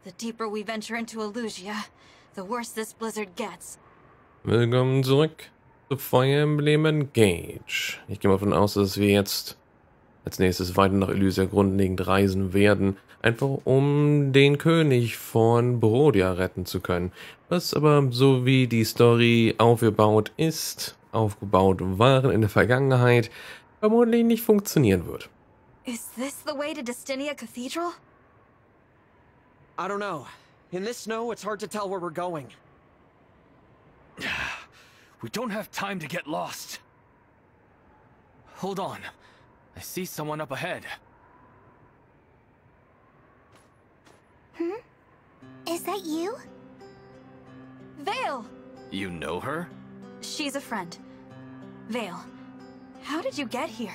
The deeper we venture into Elusia, the worse this blizzard gets. Willkommen zurück zu Fire Emblem Engage. Ich gehe mal davon aus, dass wir jetzt als nächstes weiter nach Elusia grundlegend reisen werden, einfach um den König von Brodia retten zu können. Was aber, so wie die Story aufgebaut waren in der Vergangenheit, vermutlich nicht funktionieren wird. Is this the way to Destinia Cathedral? I don't know. In this snow, it's hard to tell where we're going. We don't have time to get lost. Hold on. I see someone up ahead. Is that you? Vale! You know her? She's a friend. Vale, how did you get here?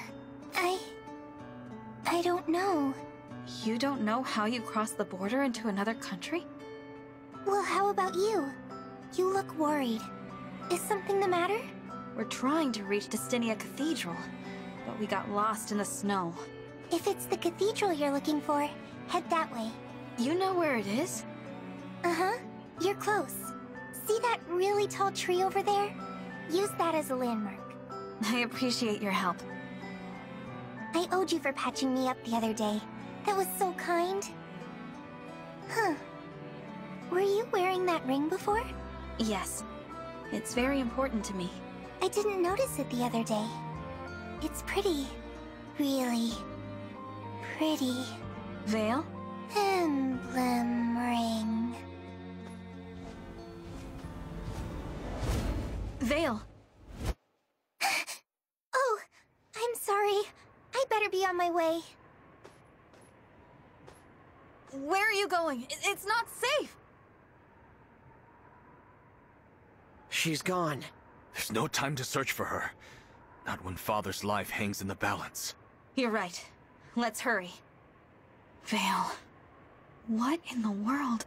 I don't know. You don't know how you crossed the border into another country? Well, how about you? You look worried. Is something the matter? We're trying to reach Destinia Cathedral, but we got lost in the snow. If it's the cathedral you're looking for, head that way. You know where it is? Uh-huh. You're close. See that really tall tree over there? Use that as a landmark. I appreciate your help. I owed you for patching me up the other day. That was so kind. Huh. Were you wearing that ring before? Yes. It's very important to me. I didn't notice it the other day. It's pretty. Really pretty. Vale? Emblem ring. Vale! Oh, I'm sorry. I better be on my way. Where are you going? It's not safe! She's gone. There's no time to search for her. Not when Father's life hangs in the balance. You're right. Let's hurry. Vale. What in the world?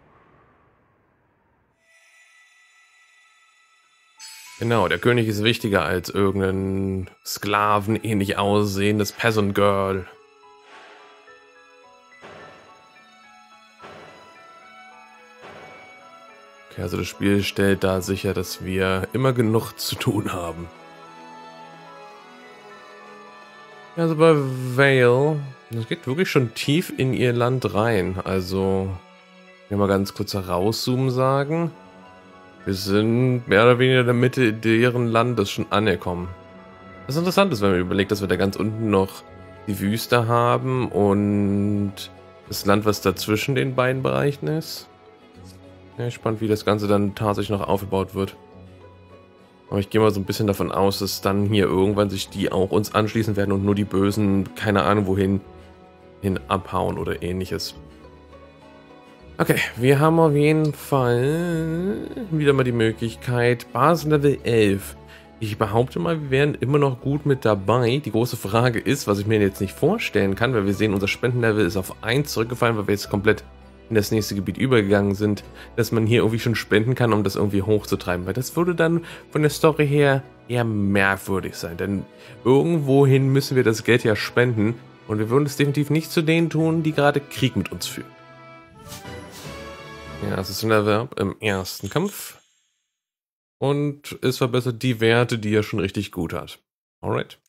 Genau, der König ist wichtiger als irgendein sklavenähnlich aussehendes Peasant Girl. Okay, also das Spiel stellt da sicher, dass wir immer genug zu tun haben. Also bei Vale, das geht wirklich schon tief in ihr Land rein. Also, wenn wir mal ganz kurz herauszoomen sagen, wir sind mehr oder weniger in der Mitte deren Landes schon angekommen. Was interessant ist, wenn man überlegt, dass wir da ganz unten noch die Wüste haben und das Land, was dazwischen den beiden Bereichen ist. Ja, spannend, wie das Ganze dann tatsächlich noch aufgebaut wird. Aber ich gehe mal so ein bisschen davon aus, dass dann hier irgendwann sich die auch uns anschließen werden und nur die Bösen, keine Ahnung wohin, abhauen oder ähnliches. Okay, wir haben auf jeden Fall wieder mal die Möglichkeit, Basislevel 11. Ich behaupte mal, wir wären immer noch gut mit dabei. Die große Frage ist, was ich mir jetzt nicht vorstellen kann, weil wir sehen, unser Spendenlevel ist auf 1 zurückgefallen, weil wir jetzt komplett in das nächste Gebiet übergegangen sind, dass man hier irgendwie schon spenden kann, um das irgendwie hochzutreiben. Weil das würde dann von der Story her eher merkwürdig sein. Denn irgendwohin müssen wir das Geld ja spenden. Und wir würden es definitiv nicht zu denen tun, die gerade Krieg mit uns führen. Ja, es ist ein Erwerb im ersten Kampf. Und es verbessert die Werte, die er schon richtig gut hat. Alright.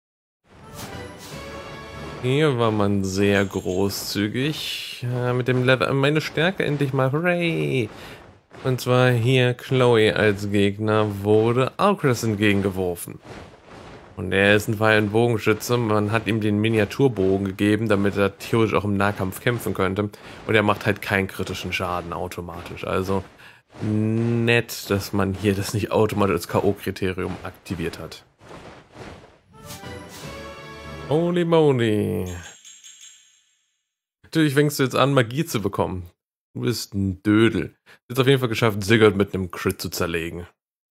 Hier war man sehr großzügig mit dem Level. Meine Stärke endlich mal. Hooray! Und zwar hier Chloe als Gegner wurde Alcrest entgegengeworfen. Und er ist ein Pfeil- und Bogenschütze. Man hat ihm den Miniaturbogen gegeben, damit er theoretisch auch im Nahkampf kämpfen könnte. Und er macht halt keinen kritischen Schaden automatisch. Also nett, dass man hier das nicht automatisch als K.O.-Kriterium aktiviert hat. Holy moly. Natürlich fängst du jetzt an, Magie zu bekommen. Du bist ein Dödel. Du hast auf jeden Fall geschafft, Sigurd mit einem Crit zu zerlegen.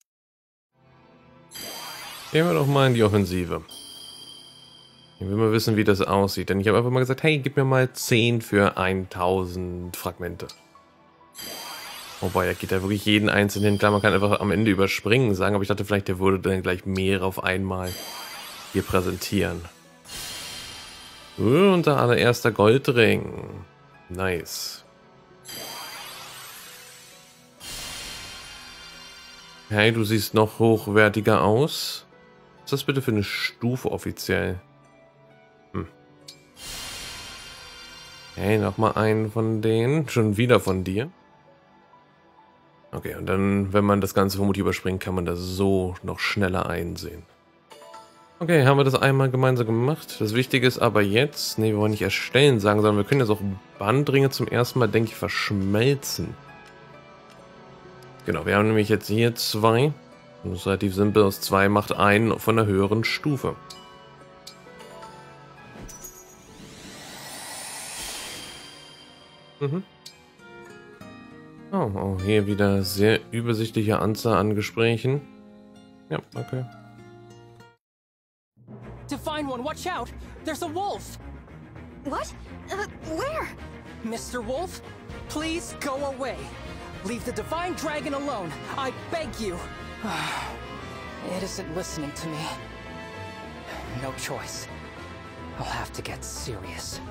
Gehen wir doch mal in die Offensive. Ich will mal wissen, wie das aussieht. Denn ich habe einfach mal gesagt, hey, gib mir mal 10 für 1000 Fragmente. Wobei, da geht ja wirklich jeden einzelnen hin. Klar, man kann einfach am Ende überspringen sagen, aber ich dachte vielleicht, der würde dann gleich mehrere auf einmal hier präsentieren. Unser allererster Goldring. Nice. Hey, du siehst noch hochwertiger aus. Was ist das bitte für eine Stufe offiziell? Hey, nochmal einen von denen. Schon wieder von dir. Okay, und dann, wenn man das Ganze vermutlich überspringt, kann man das so noch schneller einsehen. Okay, haben wir das einmal gemeinsam gemacht. Das Wichtige ist aber jetzt, nee, wir wollen nicht erstellen sagen, sondern wir können jetzt auch Bandringe zum ersten Mal, denke ich, verschmelzen. Genau, wir haben nämlich jetzt hier 2. Das ist relativ simpel, aus 2 macht 1 von der höheren Stufe. Oh, hier wieder sehr übersichtliche Anzahl an Gesprächen. Ja, okay. Divine One, watch out! There's a wolf! What? Where? Mr. Wolf, please go away. Leave the Divine Dragon alone. I beg you. It isn't listening to me. No choice. I'll have to get serious.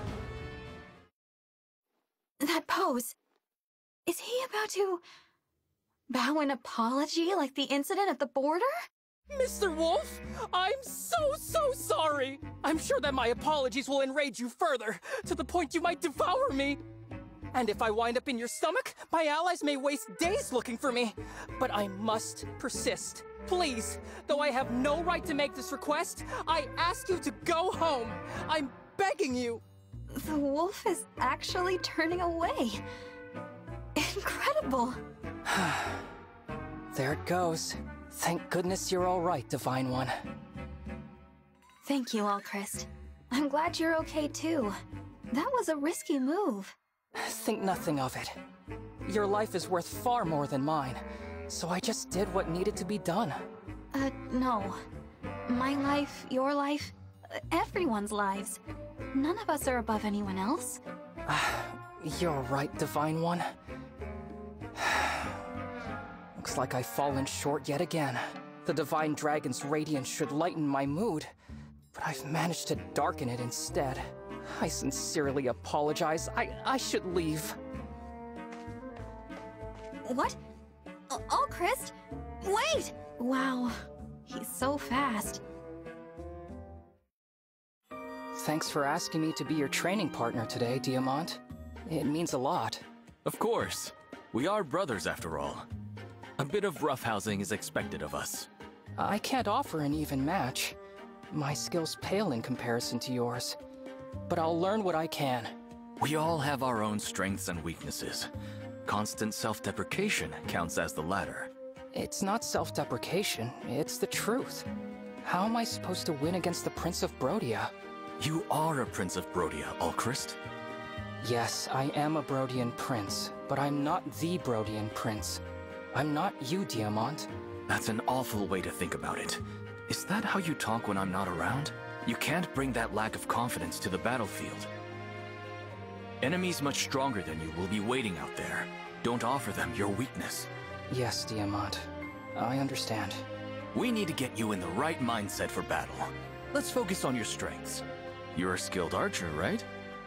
That pose. Is he about to bow an apology like the incident at the border? Mr. Wolf, I'm so sorry. I'm sure that my apologies will enrage you further, to the point you might devour me. And if I wind up in your stomach, my allies may waste days looking for me. But I must persist. Please, though I have no right to make this request, I ask you to go home. I'm begging you. The wolf is actually turning away. Incredible. There it goes. Thank goodness you're all right, Divine One. Thank you, Alchrist. I'm glad you're okay too. That was a risky move. Think nothing of it. Your life is worth far more than mine, so I just did what needed to be done. No. My life, your life, everyone's lives. None of us are above anyone else. You're right, Divine One. Looks like I've fallen short yet again. The Divine Dragon's radiance should lighten my mood, but I've managed to darken it instead. I sincerely apologize. I should leave. What? Alchrist? Wait! Wow, he's so fast. Thanks for asking me to be your training partner today, Diamant. It means a lot. Of course. We are brothers after all. A bit of roughhousing is expected of us. I can't offer an even match. My skills pale in comparison to yours. But I'll learn what I can. We all have our own strengths and weaknesses. Constant self-deprecation counts as the latter. It's not self-deprecation, it's the truth. How am I supposed to win against the Prince of Brodia? You are a Prince of Brodia, Alchrist. Yes, I am a Brodian prince, but I'm not the Brodian prince. I'm not you, Diamant. That's an awful way to think about it. Is that how you talk when I'm not around? You can't bring that lack of confidence to the battlefield. Enemies much stronger than you will be waiting out there. Don't offer them your weakness. Yes, Diamant. I understand. We need to get you in the right mindset for battle. Let's focus on your strengths. You're a skilled archer, right?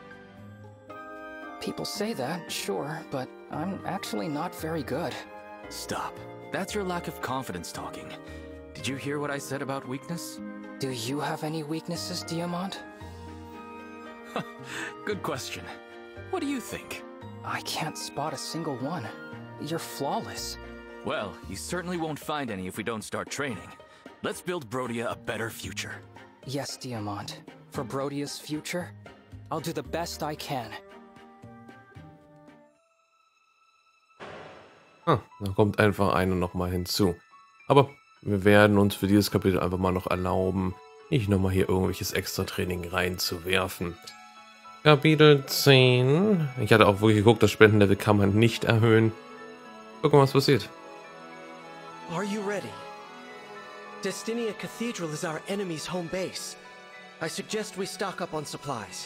People say that, sure, but I'm actually not very good. Stop. That's your lack of confidence talking. Did you hear what I said about weakness? Do you have any weaknesses, Diamant? Good question. What do you think? I can't spot a single one. You're flawless. Well, you certainly won't find any if we don't start training. Let's build Brodia a better future. Yes, Diamant. For Brodia's future, I'll do the best I can. Da kommt einfach eine nochmal hinzu. Aber wir werden uns für dieses Kapitel einfach mal noch erlauben, nicht nochmal hier irgendwelches Extra-Training reinzuwerfen. Kapitel 10. Ich hatte auch wirklich geguckt, das Spendenlevel kann man nicht erhöhen. Gucken wir, was passiert. Are you ready? Destinia Cathedral is our enemy's home base. I suggest we stock up on supplies.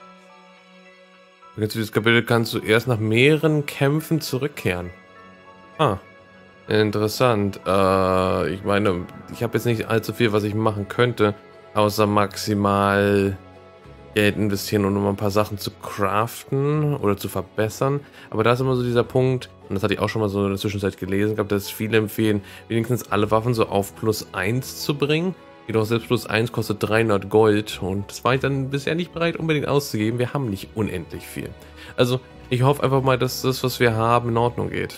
Jetzt dieses Kapitel kannst du erst nach mehreren Kämpfen zurückkehren. Interessant. Ich meine, ich habe jetzt nicht allzu viel, was ich machen könnte, außer maximal Geld investieren, um nochmal ein paar Sachen zu craften oder zu verbessern. Aber da ist immer so dieser Punkt, und das hatte ich auch schon mal so in der Zwischenzeit gelesen, gehabt, dass viele empfehlen, wenigstens alle Waffen so auf +1 zu bringen. Jedoch selbst +1 kostet 300 Gold und das war ich dann bisher nicht bereit unbedingt auszugeben. Wir haben nicht unendlich viel. Also ich hoffe einfach mal, dass das, was wir haben, in Ordnung geht.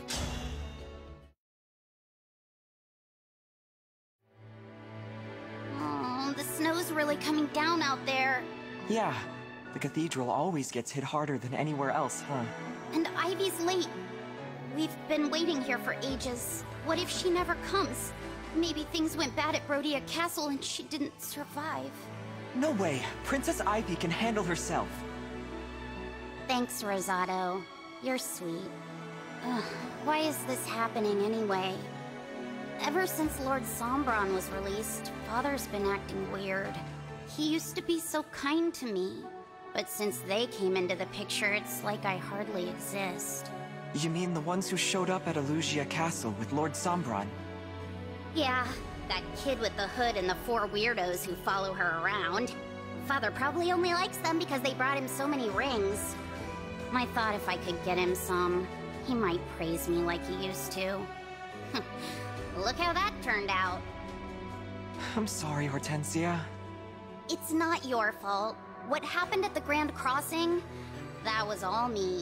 Oh, the snow's really coming down out there. Yeah, the cathedral always gets hit harder than anywhere else, huh? And Ivy's late. We've been waiting here for ages. What if she never comes? Maybe things went bad at Brodia Castle and she didn't survive. No way! Princess Ivy can handle herself. Thanks, Rosado. You're sweet. Ugh, why is this happening anyway? Ever since Lord Sombron was released, Father's been acting weird. He used to be so kind to me. But since they came into the picture, it's like I hardly exist. You mean the ones who showed up at Elugia Castle with Lord Sombron? Yeah, that kid with the hood and the 4 weirdos who follow her around. Father probably only likes them because they brought him so many rings. I thought if I could get him some, he might praise me like he used to. Look how that turned out. I'm sorry, Hortensia. It's not your fault. What happened at the Grand Crossing? That was all me.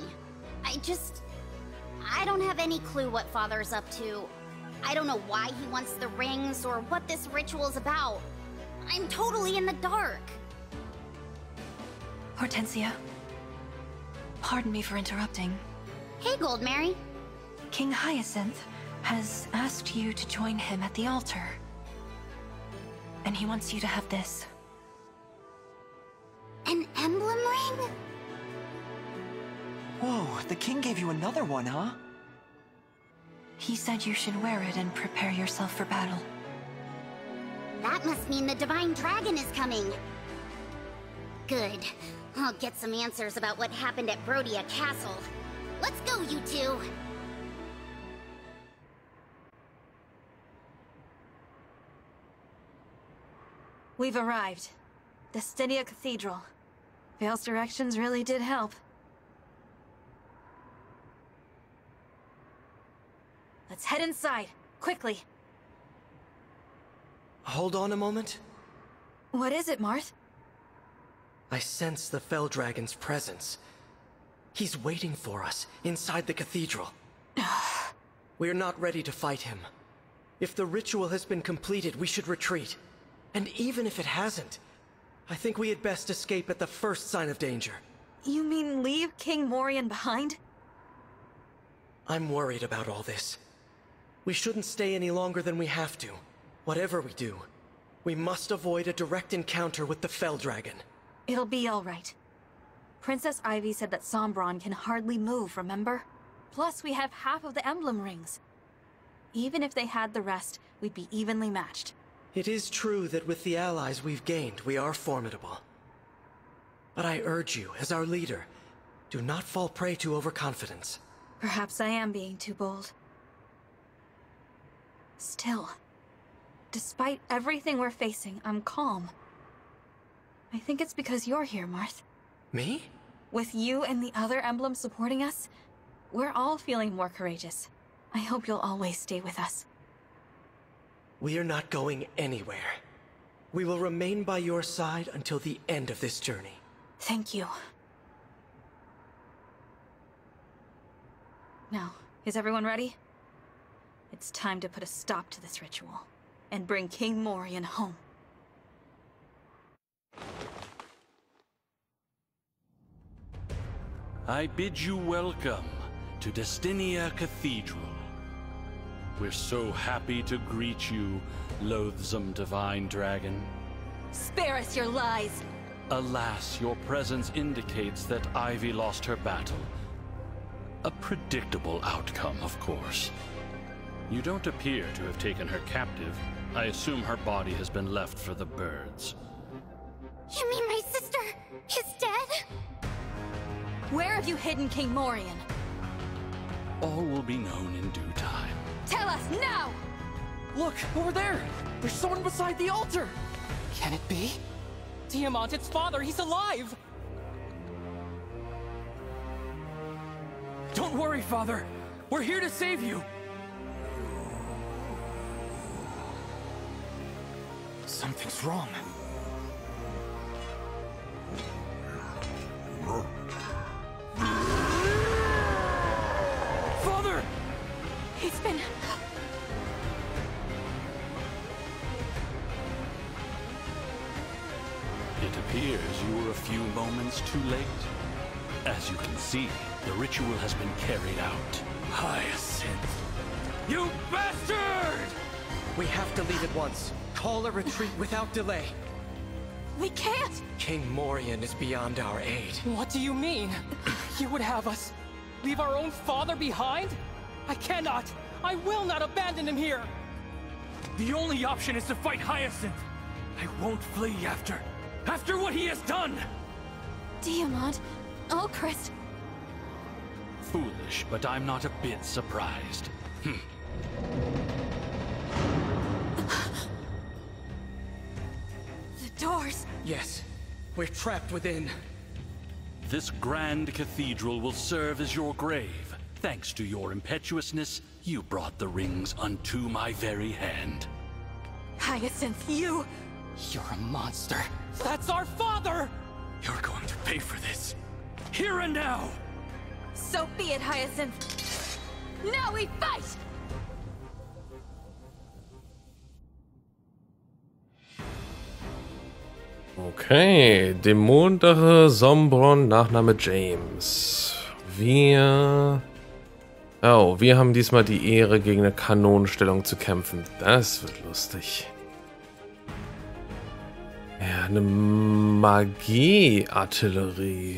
I don't have any clue what Father's up to. I don't know why he wants the rings or what this ritual's about. I'm totally in the dark. Hortensia. Pardon me for interrupting. Hey, Goldmary. King Hyacinth has asked you to join him at the altar. And he wants you to have this. An emblem ring? Whoa, the king gave you another one, huh? He said you should wear it and prepare yourself for battle. That must mean the Divine Dragon is coming. Good. I'll get some answers about what happened at Brodia Castle. Let's go, you two! We've arrived. Destinia Cathedral. Vale's directions really did help. Let's head inside, quickly. Hold on a moment. What is it, Marth? I sense the Fell Dragon's presence. He's waiting for us inside the cathedral. We're not ready to fight him. If the ritual has been completed, we should retreat. And even if it hasn't, I think we had best escape at the first sign of danger. You mean leave King Morian behind? I'm worried about all this. We shouldn't stay any longer than we have to. Whatever we do, we must avoid a direct encounter with the Fell Dragon. It'll be all right. Princess Ivy said that Sombron can hardly move, remember? Plus, we have half of the emblem rings. Even if they had the rest, we'd be evenly matched. It is true that with the allies we've gained, we are formidable. But I urge you, as our leader, do not fall prey to overconfidence. Perhaps I am being too bold. Still, despite everything we're facing, I'm calm. I think it's because you're here, Marth. Me? With you and the other emblems supporting us, we're all feeling more courageous. I hope you'll always stay with us. We are not going anywhere. We will remain by your side until the end of this journey. Thank you. Now, is everyone ready? It's time to put a stop to this ritual and bring King Morian home. I bid you welcome to Destinia Cathedral. We're so happy to greet you, loathsome Divine Dragon. Spare us your lies! Alas, your presence indicates that Ivy lost her battle. A predictable outcome, of course. You don't appear to have taken her captive. I assume her body has been left for the birds. You mean my sister is dead? Where have you hidden King Morian? All will be known in due time. Tell us now! Look, over there! There's someone beside the altar! Can it be? Tiamat, its father, he's alive! Don't worry, Father. We're here to save you. Something's wrong. Father! He's been... It appears you were a few moments too late. As you can see, the ritual has been carried out. Hyacinth! You bastard! We have to leave at once. Call a retreat without delay. We can't! King Morion is beyond our aid. What do you mean? You would have us leave our own father behind? I cannot! I will not abandon him here! The only option is to fight Hyacinth. I won't flee after what he has done! Tiamat, Ulchrist. Foolish, but I'm not a bit surprised. The doors. Yes, we're trapped within. This grand cathedral will serve as your grave. Thanks to your impetuousness, you brought the rings unto my very hand. Hyacinth, you... You're a monster. That's our father! You're going to pay for this. Here and now! So be it, Hyacinth. Now we fight! Okay, Dämonendrache Sombron, Nachname James. Wir haben diesmal die Ehre, gegen eine Kanonenstellung zu kämpfen. Das wird lustig. Ja, eine Magie-Artillerie.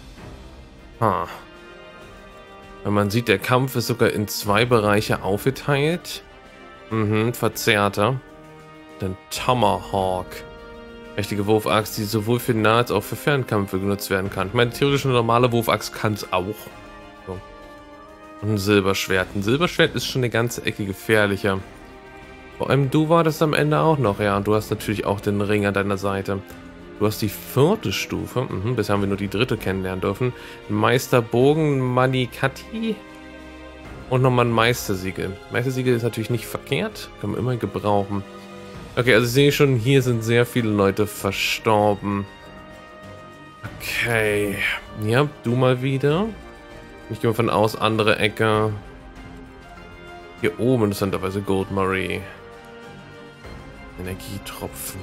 Wenn man sieht, der Kampf ist sogar in 2 Bereiche aufgeteilt. Verzerrter. Dann Tomahawk. Mächtige Wurfaxt, die sowohl für Nah- als auch für Fernkämpfe genutzt werden kann. Ich meine, theoretisch eine normale Wurfaxt kann es auch. So. Und ein Silberschwert. Ein Silberschwert ist schon eine ganze Ecke gefährlicher. Vor allem du war das am Ende auch noch, ja. Und du hast natürlich auch den Ring an deiner Seite. Du hast die 4. Stufe. Bisher haben wir nur die 3. kennenlernen dürfen. Meisterbogen, Manikati. Und nochmal ein Meistersiegel. Meistersiegel ist natürlich nicht verkehrt. Kann man immer gebrauchen. Okay, also ich sehe schon, hier sind sehr viele Leute verstorben. Okay. Ja, du mal wieder. Ich gehe mal von aus, andere Ecke. Hier oben interessanterweise Gold Marie. Energietropfen.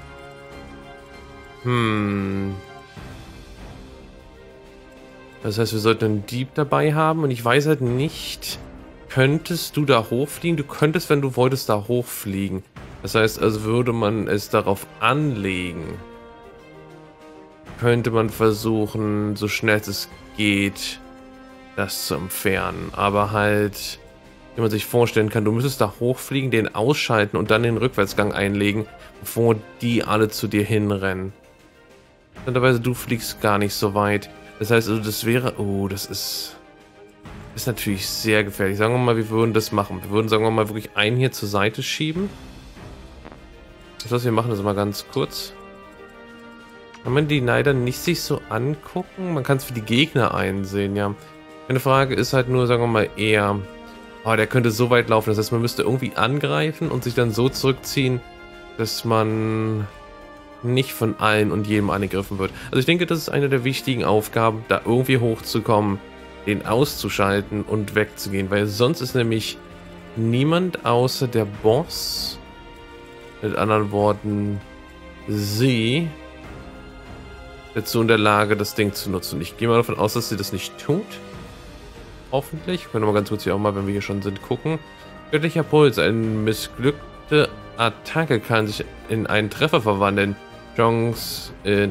Das heißt, wir sollten einen Dieb dabei haben und ich weiß halt nicht, könntest du da hochfliegen? Du könntest, wenn du wolltest, da hochfliegen. Das heißt, also würde man es darauf anlegen, könnte man versuchen, so schnell es geht, das zu entfernen. Aber halt, wie man sich vorstellen kann, du müsstest da hochfliegen, den ausschalten und dann den Rückwärtsgang einlegen, bevor die alle zu dir hinrennen. Interessanterweise, du fliegst gar nicht so weit. Das heißt, also das wäre... Oh, das ist natürlich sehr gefährlich. Sagen wir mal, wir würden das machen. Wir würden, sagen wir mal, wirklich einen hier zur Seite schieben. Das, was wir machen, ist mal ganz kurz. Kann man die leider nicht sich so angucken? Man kann es für die Gegner einsehen, ja. Meine Frage ist halt nur, sagen wir mal, eher... Oh, der könnte so weit laufen. Das heißt, man müsste irgendwie angreifen und sich dann so zurückziehen, dass man nicht von allen und jedem angegriffen wird. Also ich denke, das ist eine der wichtigen Aufgaben, da irgendwie hochzukommen, den auszuschalten und wegzugehen, weil sonst ist nämlich niemand außer der Boss, mit anderen Worten, sie, dazu in der Lage, das Ding zu nutzen. Ich gehe mal davon aus, dass sie das nicht tut. Hoffentlich. Können wir mal ganz kurz hier auch mal, wenn wir hier schon sind, gucken. Göttlicher Puls. Eine missglückte Attacke kann sich in einen Treffer verwandeln. Chance in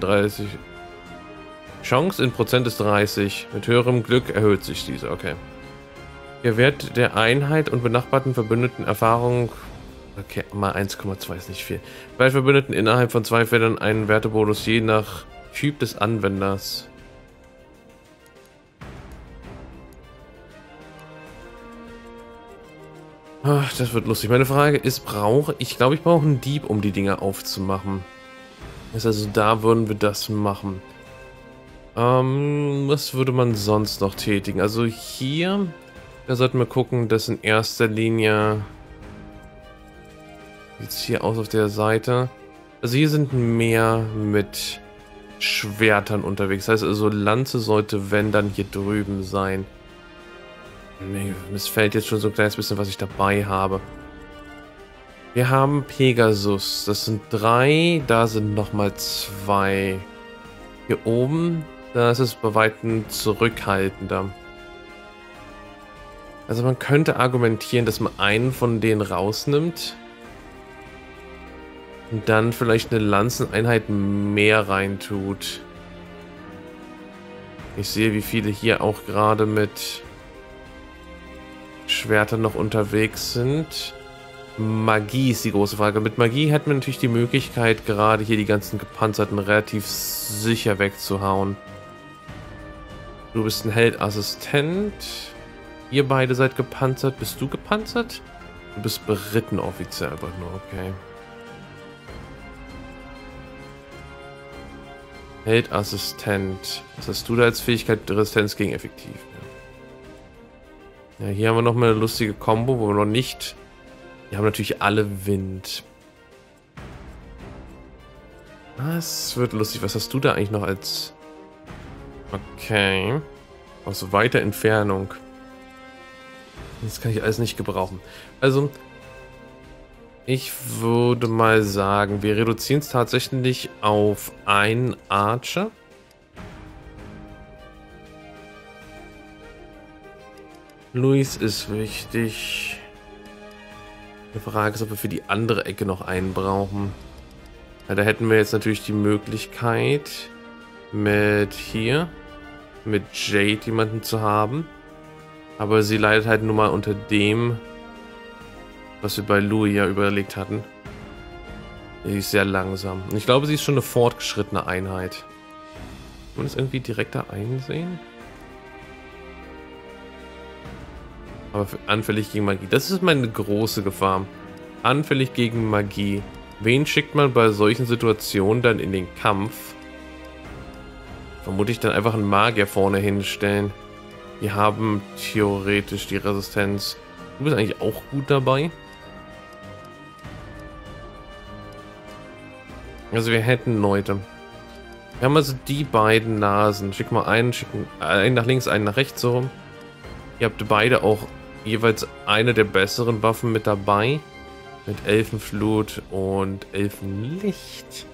Prozent ist 30. Mit höherem Glück erhöht sich diese. Okay. Der Wert der Einheit und benachbarten Verbündeten Erfahrung. Okay, mal 1,2 ist nicht viel. Bei Verbündeten innerhalb von 2 Feldern einen Wertebonus je nach Typ des Anwenders. Ach, das wird lustig. Meine Frage ist, ich glaube, ich brauche einen Dieb, um die Dinger aufzumachen. Das heißt, also da würden wir das machen. Was würde man sonst noch tätigen? Also hier, da sollten wir gucken, dass in erster Linie... Sieht es hier aus auf der Seite. Also hier sind mehr mit Schwertern unterwegs. Das heißt also, Lanze sollte, wenn, dann hier drüben sein. Mir missfällt jetzt schon so ein kleines bisschen, was ich dabei habe. Wir haben Pegasus. Das sind 3. Da sind nochmal 2. Hier oben, da ist es bei weitem zurückhaltender. Also man könnte argumentieren, dass man einen von denen rausnimmt. Und dann vielleicht eine Lanzeneinheit mehr reintut. Ich sehe, wie viele hier auch gerade mit Schwertern noch unterwegs sind. Magie ist die große Frage. Mit Magie hätten wir natürlich die Möglichkeit, gerade hier die ganzen Gepanzerten relativ sicher wegzuhauen. Du bist ein Heldassistent. Ihr beide seid gepanzert. Bist du gepanzert? Du bist beritten offiziell einfach nur, okay. Heldassistent. Was hast du da als Fähigkeit? Resistenz gegen effektiv. Ja, hier haben wir noch mal eine lustige Combo, wo wir noch nicht... Wir haben natürlich alle Wind. Das wird lustig. Was hast du da eigentlich noch als... Okay. Aus weiter Entfernung. Das kann ich alles nicht gebrauchen. Also... Ich würde mal sagen, wir reduzieren es tatsächlich auf einen Archer. Luis ist wichtig. Die Frage ist, ob wir für die andere Ecke noch einen brauchen. Ja, da hätten wir jetzt natürlich die Möglichkeit, mit Jade jemanden zu haben. Aber sie leidet halt nur mal unter dem, was wir bei Louis ja überlegt hatten. Die ist sehr langsam. Und ich glaube, sie ist schon eine fortgeschrittene Einheit. Kann man das irgendwie direkter einsehen? Aber anfällig gegen Magie. Das ist meine große Gefahr. Anfällig gegen Magie. Wen schickt man bei solchen Situationen dann in den Kampf? Vermutlich dann einfach einen Magier vorne hinstellen. Die haben theoretisch die Resistenz. Du bist eigentlich auch gut dabei. Also wir hätten Leute. Wir haben also die beiden Nasen. Schick mal einen nach links, einen nach rechts so rum. Ihr habt beide auch jeweils eine der besseren Waffen mit dabei. Mit Elfenflut und Elfenlicht.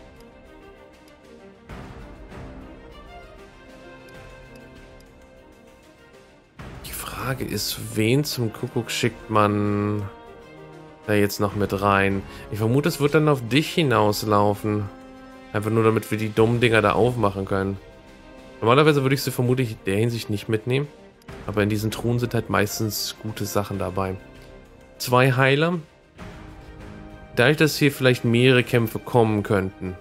Die Frage ist, wen zum Kuckuck schickt man da jetzt noch mit rein? Ich vermute, es wird dann auf dich hinauslaufen. Einfach nur, damit wir die dummen Dinger da aufmachen können. Normalerweise würde ich sie vermutlich in der Hinsicht nicht mitnehmen. Aber in diesen Truhen sind halt meistens gute Sachen dabei. 2 Heiler. Dadurch, dass hier vielleicht mehrere Kämpfe kommen könnten.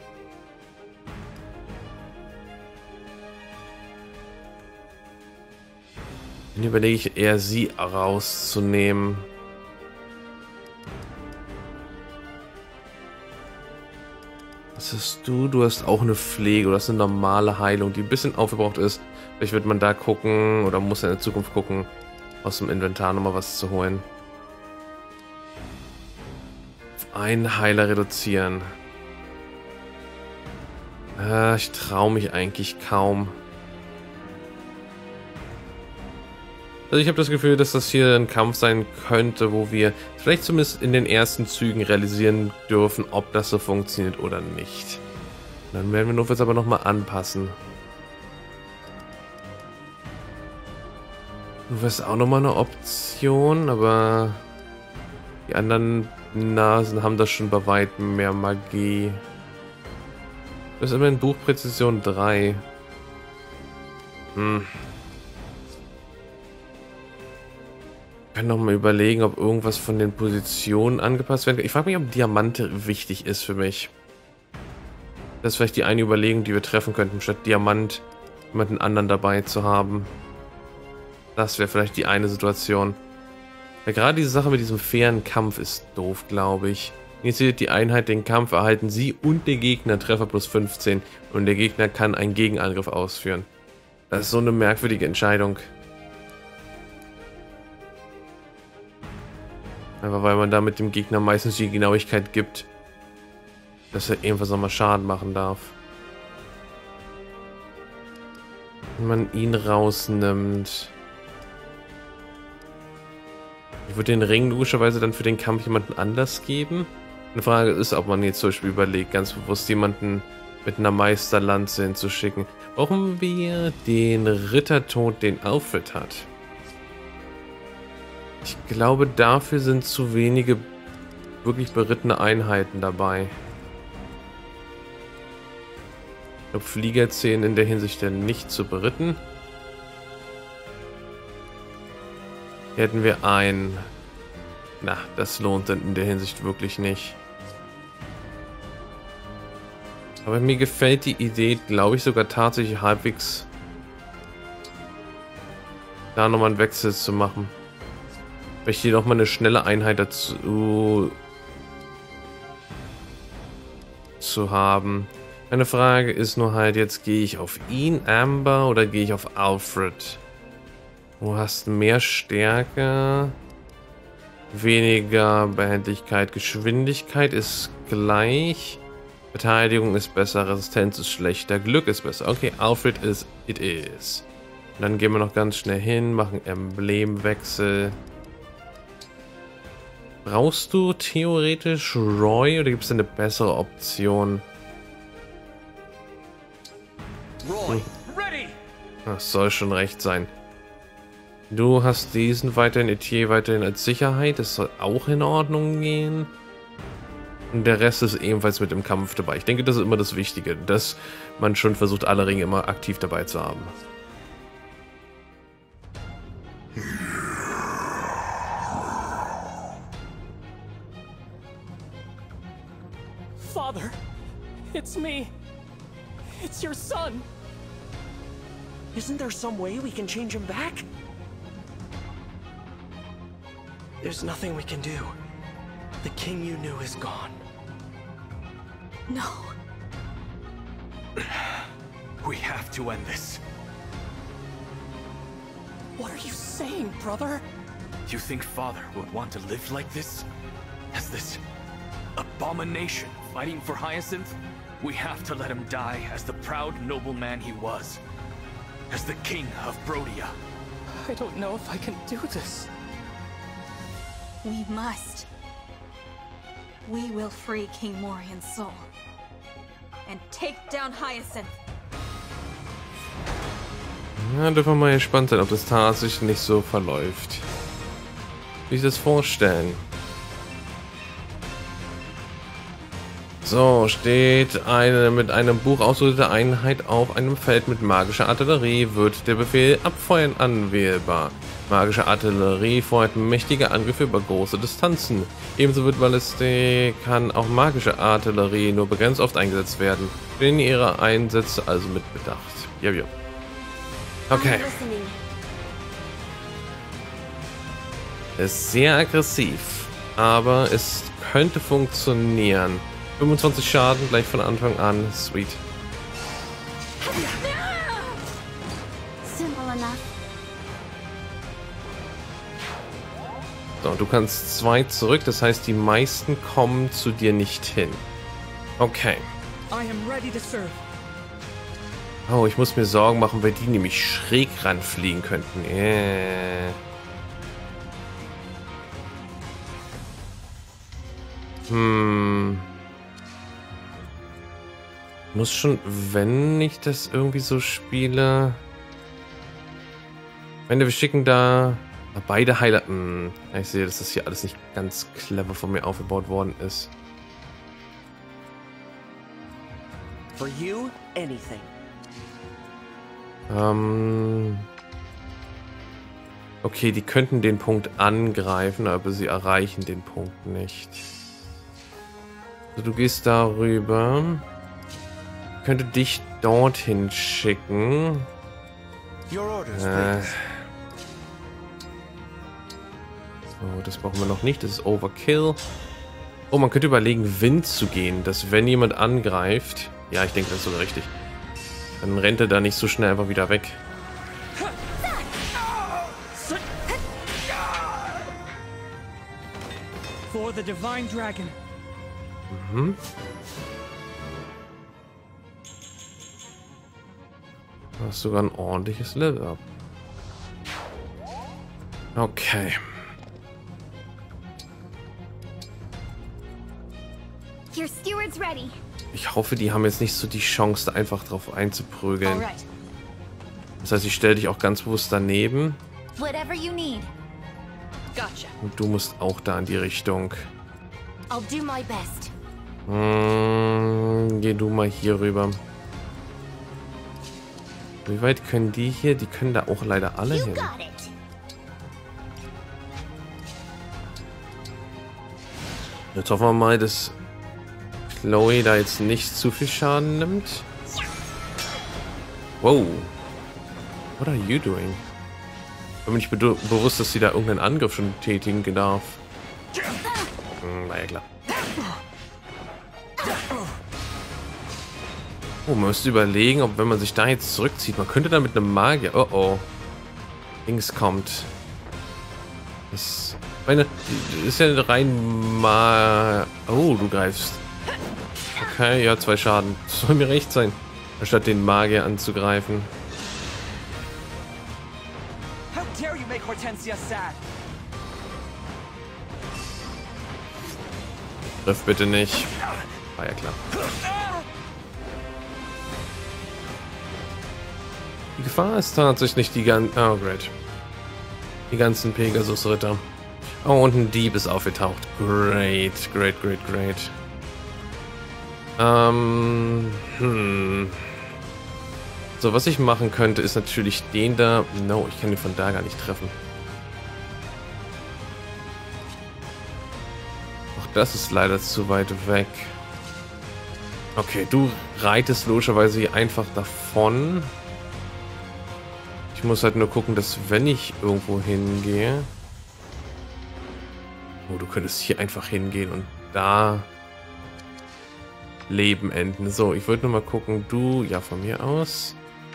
Dann überlege ich eher, sie rauszunehmen. Was hast du? Du hast auch eine Pflege oder hast eine normale Heilung, die ein bisschen aufgebraucht ist. Vielleicht wird man da gucken oder muss in der Zukunft gucken, aus dem Inventar nochmal was zu holen. Auf einen Heiler reduzieren. Ich traue mich eigentlich kaum. Also ich habe das Gefühl, dass das hier ein Kampf sein könnte, wo wir vielleicht zumindest in den ersten Zügen realisieren dürfen, ob das so funktioniert oder nicht. Dann werden wir nur jetzt aber nochmal anpassen. Du wirst auch nochmal eine Option, aber die anderen Nasen haben das schon bei weitem mehr Magie. Das ist immerhin Buchpräzision 3. Ich kann noch mal überlegen, ob irgendwas von den Positionen angepasst werden kann. Ich frage mich, ob Diamante wichtig ist für mich. Das ist vielleicht die eine Überlegung, die wir treffen könnten, statt Diamant jemanden anderen dabei zu haben. Das wäre vielleicht die eine Situation. Ja, gerade diese Sache mit diesem fairen Kampf ist doof, glaube ich. Initiiert die Einheit den Kampf, erhalten sie und der Gegner Treffer plus 15 und der Gegner kann einen Gegenangriff ausführen. Das ist so eine merkwürdige Entscheidung. Einfach weil man da mit dem Gegner meistens die Genauigkeit gibt, dass er irgendwas nochmal Schaden machen darf. Wenn man ihn rausnimmt. Ich würde den Ring logischerweise dann für den Kampf jemanden anders geben. Eine Frage ist, ob man jetzt zum Beispiel überlegt, ganz bewusst jemanden mit einer Meisterlanze hinzuschicken. Brauchen wir den Rittertod, den Alfred hat? Ich glaube, dafür sind zu wenige wirklich berittene Einheiten dabei. Ich glaube, Flieger zählen in der Hinsicht ja nicht zu beritten. Hier hätten wir einen. Na, das lohnt dann in der Hinsicht wirklich nicht. Aber mir gefällt die Idee, glaube ich, sogar tatsächlich halbwegs da nochmal einen Wechsel zu machen. Weil ich hier nochmal eine schnelle Einheit dazu zu haben. Meine Frage ist nur halt, jetzt gehe ich auf ihn, Amber, oder gehe ich auf Alfred? Du hast mehr Stärke, weniger Behendigkeit, Geschwindigkeit ist gleich, Verteidigung ist besser, Resistenz ist schlechter, Glück ist besser. Okay, Alfred ist it is. Und dann gehen wir noch ganz schnell hin, machen Emblemwechsel. Brauchst du theoretisch Roy oder gibt es eine bessere Option? Roy, ready! Das soll schon recht sein. Du hast diesen weiterhin, Etier weiterhin als Sicherheit. Das soll auch in Ordnung gehen. Und der Rest ist ebenfalls mit im Kampf dabei. Ich denke, das ist immer das Wichtige, dass man schon versucht, alle Ringe immer aktiv dabei zu haben. Father, it's me. It's your son. Isn't there some way we can change him back? There's nothing we can do. The king you knew is gone. No. We have to end this. What are you saying, brother? You think Father would want to live like this? As this abomination fighting for Hyacinth? We have to let him die as the proud nobleman he was. As the king of Brodia. I don't know if I can do this. We must. We will free King Morian's soul. And take down Hyacinth. Ja, dürfen wir mal gespannt sein, ob das tatsächlich nicht so verläuft. Wie sich das vorstellen. So, steht eine mit einem Buch ausgerüstete Einheit auf einem Feld mit magischer Artillerie, wird der Befehl Abfeuern anwählbar. Magische Artillerie feuert mächtige Angriffe über große Distanzen. Ebenso wird Ballistik, kann auch magische Artillerie nur begrenzt oft eingesetzt werden. Stehen ihre Einsätze also mit Bedacht. Ja, ja. Okay. Ist sehr aggressiv, aber es könnte funktionieren. 25 Schaden gleich von Anfang an. Sweet. Simple enough. So, du kannst 2 zurück, das heißt, die meisten kommen zu dir nicht hin. Okay. I am ready to serve. Oh, ich muss mir Sorgen machen, weil die nämlich schräg ranfliegen könnten. Muss schon, wenn ich das irgendwie so spiele... Wenn wir schicken da beide Heiler... Ich sehe, dass das hier alles nicht ganz clever von mir aufgebaut worden ist. For you, anything. Okay, die könnten den Punkt angreifen, aber sie erreichen den Punkt nicht. Also du gehst darüber. Ich könnte dich dorthin schicken. So, das brauchen wir noch nicht. Das ist Overkill. Oh, man könnte überlegen, Wind zu gehen, dass wenn jemand angreift... Ja, ich denke, das ist sogar richtig. Dann rennt er da nicht so schnell einfach wieder weg. For the divine dragon. Mhm. Du hast sogar ein ordentliches Level-Up. Okay. Your steward's ready. Ich hoffe, die haben jetzt nicht so die Chance, da einfach drauf einzuprügeln. Alright. Das heißt, ich stelle dich auch ganz bewusst daneben. Whatever you need. Gotcha. Und du musst auch da in die Richtung. I'll do my best. Geh du mal hier rüber. Wie weit können die hier? Die können da auch leider alle You hin. got it. Jetzt hoffen wir mal, dass Chloe da jetzt nicht zu viel Schaden nimmt. Wow. What are you doing? Ich bin mir nicht bewusst, dass sie da irgendeinen Angriff schon tätigen darf. Na ja, klar. Oh, man müsste überlegen, ob wenn man sich da jetzt zurückzieht, man könnte da mit einem Magier... Oh oh. Dings kommt. Das... Meine... Ist ja rein Oh, du greifst. Okay, ja, 2 Schaden. Das soll mir recht sein. Anstatt den Magier anzugreifen. How dare you make Hortensia sad? Triff bitte nicht. War ja klar. Die Gefahr ist tatsächlich die ganzen... Oh, great. Die ganzen Pegasus-Ritter. Oh, und ein Dieb ist aufgetaucht. Great, great, great, great. So, was ich machen könnte, ist natürlich den da... No, ich kann den von da gar nicht treffen. Auch das ist leider zu weit weg. Okay, du reitest logischerweise hier einfach davon. Ich muss halt nur gucken, dass wenn ich irgendwo hingehe... Oh, du könntest hier einfach hingehen und da Leben enden. So, ich wollte nur mal gucken. Du, ja, von mir aus.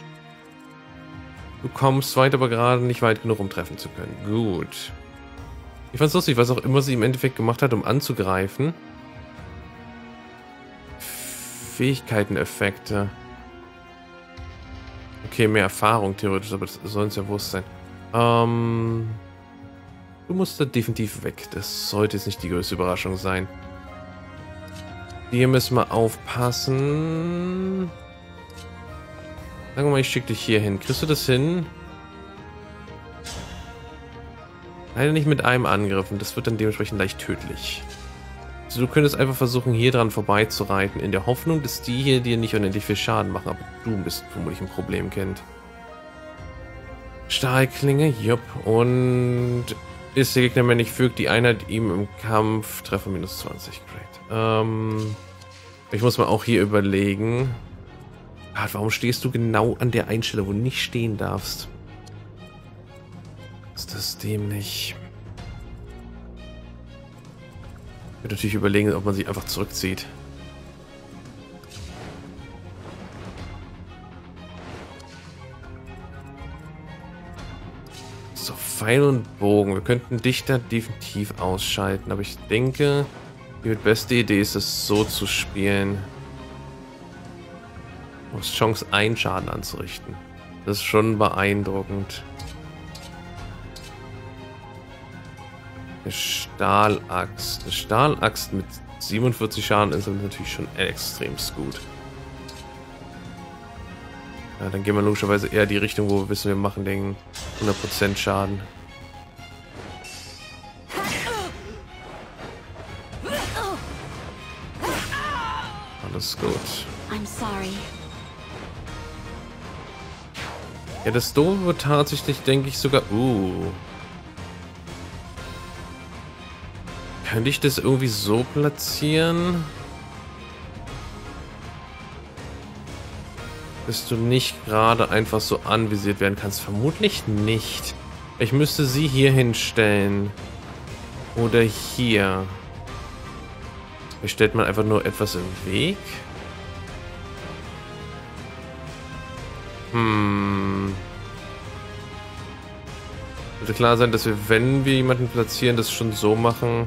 Du kommst weit, aber gerade nicht weit genug, um treffen zu können. Gut. Ich fand's lustig, was auch immer sie im Endeffekt gemacht hat, um anzugreifen. Fähigkeiteneffekte. Okay, mehr Erfahrung theoretisch, aber das soll uns ja bewusst sein. Du musst da definitiv weg. Das sollte jetzt nicht die größte Überraschung sein. Hier müssen wir aufpassen. Sagen wir mal, ich schicke dich hier hin. Kriegst du das hin? Leider nicht mit einem Angriff und das wird dann dementsprechend leicht tödlich. Also du könntest einfach versuchen, hier dran vorbeizureiten, in der Hoffnung, dass die hier dir nicht unendlich viel Schaden machen, aber du bist vermutlich ein Problemkind. Stahlklinge, jupp. Und ist der Gegner männlich, fügt die Einheit ihm im Kampf Treffer minus 20. Great. Ich muss mal auch hier überlegen. Warum stehst du genau an der Einstelle, wo du nicht stehen darfst? Ist das dämlich? Ich würde natürlich überlegen, ob man sich einfach zurückzieht. So, Pfeil und Bogen. Wir könnten dich da definitiv ausschalten, aber ich denke, die beste Idee ist es so zu spielen. Du hast Chance, einen Schaden anzurichten. Das ist schon beeindruckend. Eine Stahlaxt. Eine Stahlaxt mit 47 Schaden ist natürlich schon extrem gut. Ja, dann gehen wir logischerweise eher die Richtung, wo wir wissen, wir machen den 100% Schaden. Alles gut. I'm sorry. Ja, das Doofe wird tatsächlich, denke ich, sogar... Könnte ich das irgendwie so platzieren? Dass du nicht gerade einfach so anvisiert werden kannst. Vermutlich nicht. Ich müsste sie hier hinstellen. Oder hier. Vielleicht stellt man einfach nur etwas im Weg. Sollte klar sein, dass wir, wenn wir jemanden platzieren, das schon so machen.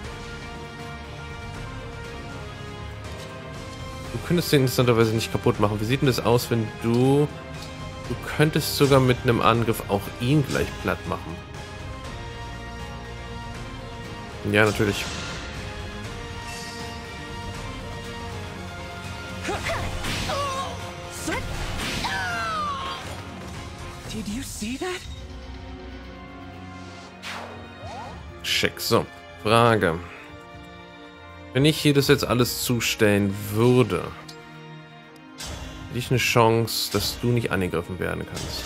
Du könntest den interessanterweise nicht kaputt machen. Wie sieht denn das aus, wenn du... Du könntest sogar mit einem Angriff auch ihn gleich platt machen. Ja, natürlich. Did you see that? Schick. So, Frage. Wenn ich hier das jetzt alles zustellen würde, hätte ich eine Chance, dass du nicht angegriffen werden kannst.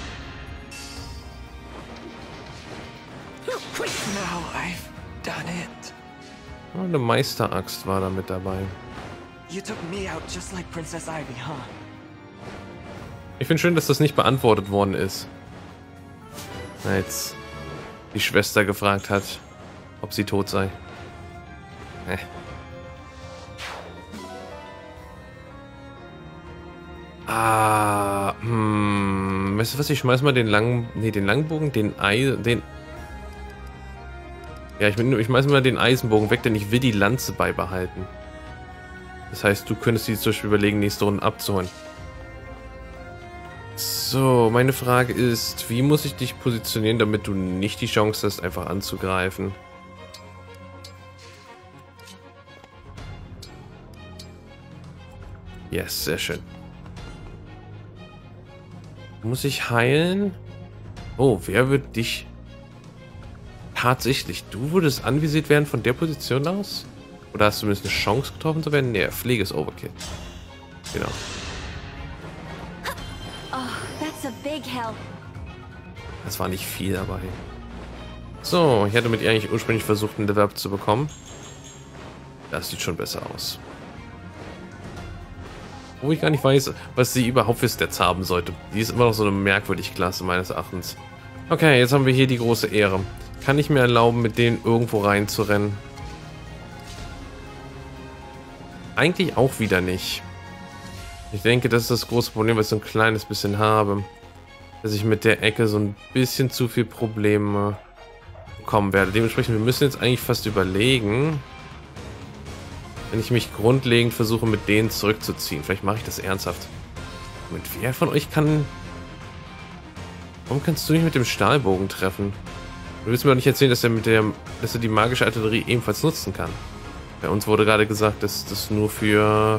Now I've done it. Oh, eine Meisteraxt war da mit dabei. You took me out just like Princess Ivy, huh? Ich finde schön, dass das nicht beantwortet worden ist. Als die Schwester gefragt hat, ob sie tot sei. Weißt du was, ich schmeiß mal den langen, den Langbogen, ja, ich schmeiß mal den Eisenbogen weg, denn ich will die Lanze beibehalten. Das heißt, du könntest dir zum Beispiel überlegen, nächste Runde abzuholen. So, meine Frage ist, wie muss ich dich positionieren, damit du nicht die Chance hast, einfach anzugreifen? Yes, sehr schön. Muss ich heilen? Oh, wer wird dich... Tatsächlich, du würdest anvisiert werden von der Position aus? Oder hast du zumindest eine Chance getroffen zu werden? Nee, Pflege ist Overkill. Genau. Das war nicht viel dabei. So, ich hatte mit ihr eigentlich ursprünglich versucht, einen Level Up zu bekommen. Das sieht schon besser aus. Wo ich gar nicht weiß, was sie überhaupt für Stats haben sollte. Die ist immer noch so eine merkwürdige Klasse, meines Erachtens. Okay, jetzt haben wir hier die große Ehre. Kann ich mir erlauben, mit denen irgendwo reinzurennen? Eigentlich auch wieder nicht. Ich denke, das ist das große Problem, was ich so ein kleines bisschen habe. Dass ich mit der Ecke so ein bisschen zu viel Probleme bekommen werde. Dementsprechend, wir müssen jetzt eigentlich fast überlegen, wenn ich mich grundlegend versuche, mit denen zurückzuziehen. Vielleicht mache ich das ernsthaft. Mit wer von euch kann... Warum kannst du nicht mit dem Stahlbogen treffen? Du willst mir doch nicht erzählen, dass er die magische Artillerie ebenfalls nutzen kann. Bei uns wurde gerade gesagt, dass das nur für...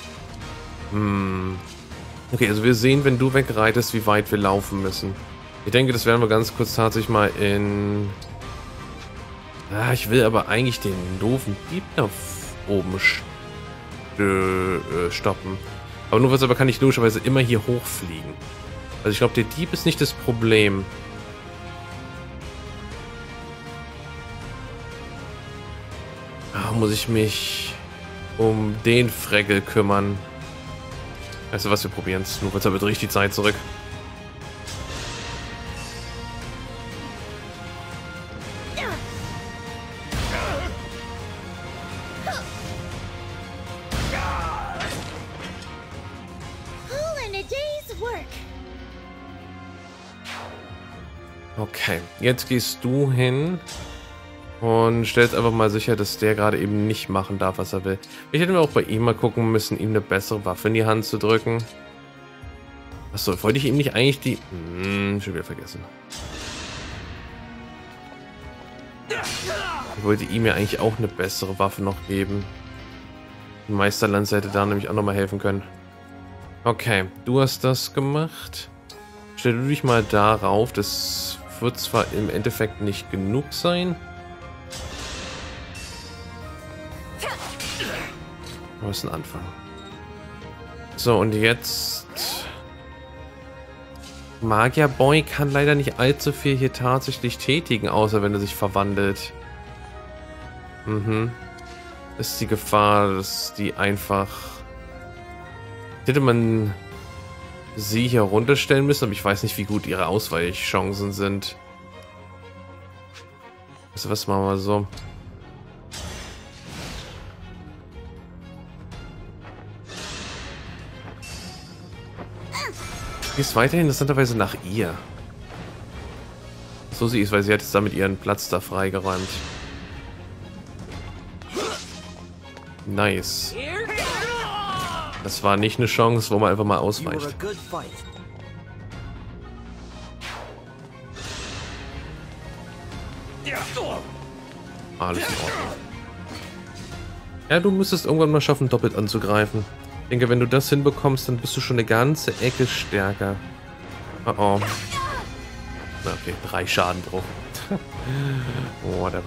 Okay, also wir sehen, wenn du wegreitest, wie weit wir laufen müssen. Ich denke, das werden wir ganz kurz tatsächlich mal in... ich will aber eigentlich den doofen Dieb da oben stoppen. Aber nur was, aber kann ich logischerweise immer hier hochfliegen. Also ich glaube, der Dieb ist nicht das Problem. Muss ich mich um den Fregel kümmern. Weißt du was, wir probieren es. Nur wird richtig Zeit zurück. Okay, jetzt gehst du hin und stellst einfach mal sicher, dass der gerade eben nicht machen darf, was er will. Ich hätte mir auch bei ihm mal gucken müssen, ihm eine bessere Waffe in die Hand zu drücken. Achso, wollte ich ihm nicht eigentlich die... schon wieder vergessen. Ich wollte ihm ja eigentlich auch eine bessere Waffe noch geben. Die Meisterlanze hätte da nämlich auch nochmal helfen können. Okay, du hast das gemacht. Stell du dich mal darauf, das wird zwar im Endeffekt nicht genug sein. Aber es ist ein Anfang. So, und jetzt... Magierboy kann leider nicht allzu viel hier tatsächlich tätigen, außer wenn er sich verwandelt. Das ist die Gefahr, dass die einfach... Hätte man sie hier runterstellen müssen, aber ich weiß nicht, wie gut ihre Ausweichchancen sind. Also was machen wir so? Ist weiterhin interessanterweise nach ihr. So sie ist, weil sie hat jetzt damit ihren Platz da freigeräumt. Nice. Das war nicht eine Chance, wo man einfach mal ausweicht. Alles in Ordnung. Ja, du müsstest irgendwann mal schaffen, doppelt anzugreifen. Ich denke, wenn du das hinbekommst, dann bist du schon eine ganze Ecke stärker. Oh oh. Na okay, 3 Schadenbruch. Whatever.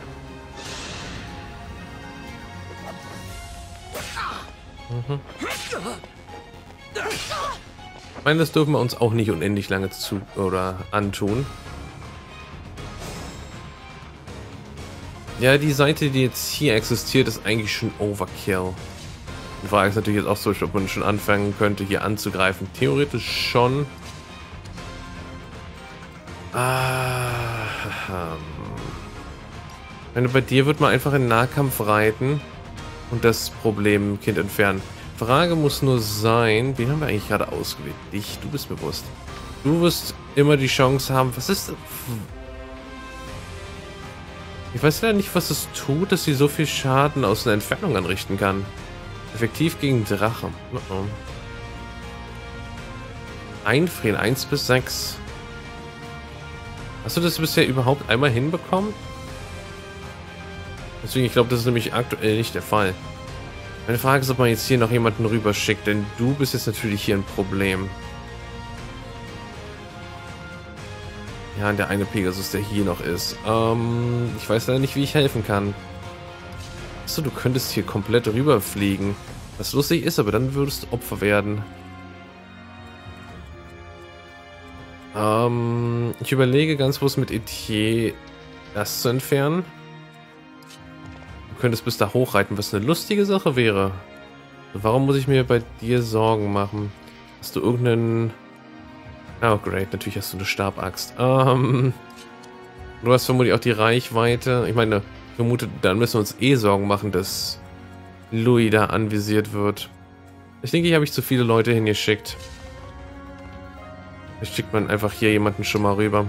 Mhm. Ich meine, das dürfen wir uns auch nicht unendlich lange antun. Ja, die Seite, die jetzt hier existiert, ist eigentlich schon Overkill. Die Frage ist natürlich jetzt auch so, ob man schon anfangen könnte, hier anzugreifen. Theoretisch schon. Bei dir wird man einfach in Nahkampf reiten und das Problemkind entfernen. Frage muss nur sein, wen haben wir eigentlich gerade ausgewählt? Dich, du bist bewusst. Du wirst immer die Chance haben, was ist... Ich weiß ja nicht, was es tut, dass sie so viel Schaden aus einer Entfernung anrichten kann. Effektiv gegen Drache. Einfrieren, 1 bis 6. Hast du das bisher überhaupt einmal hinbekommen? Deswegen, ich glaube, das ist nämlich aktuell nicht der Fall. Meine Frage ist, ob man jetzt hier noch jemanden rüberschickt, denn du bist jetzt natürlich hier ein Problem. Ja, der eine Pegasus, der hier noch ist. Ich weiß leider nicht, wie ich helfen kann. Achso, du könntest hier komplett rüberfliegen. Was lustig ist, aber dann würdest du Opfer werden. Ich überlege ganz bewusst mit Etier das zu entfernen. Du könntest bis da hochreiten, was eine lustige Sache wäre. Warum muss ich mir bei dir Sorgen machen? Hast du irgendeinen... Oh, great. Natürlich hast du eine Stabaxt. Du hast vermutlich auch die Reichweite. Ich meine, vermute, dann müssen wir uns eh Sorgen machen, dass Louis da anvisiert wird. Ich denke, hier habe ich zu viele Leute hingeschickt. Vielleicht schickt man einfach hier jemanden schon mal rüber.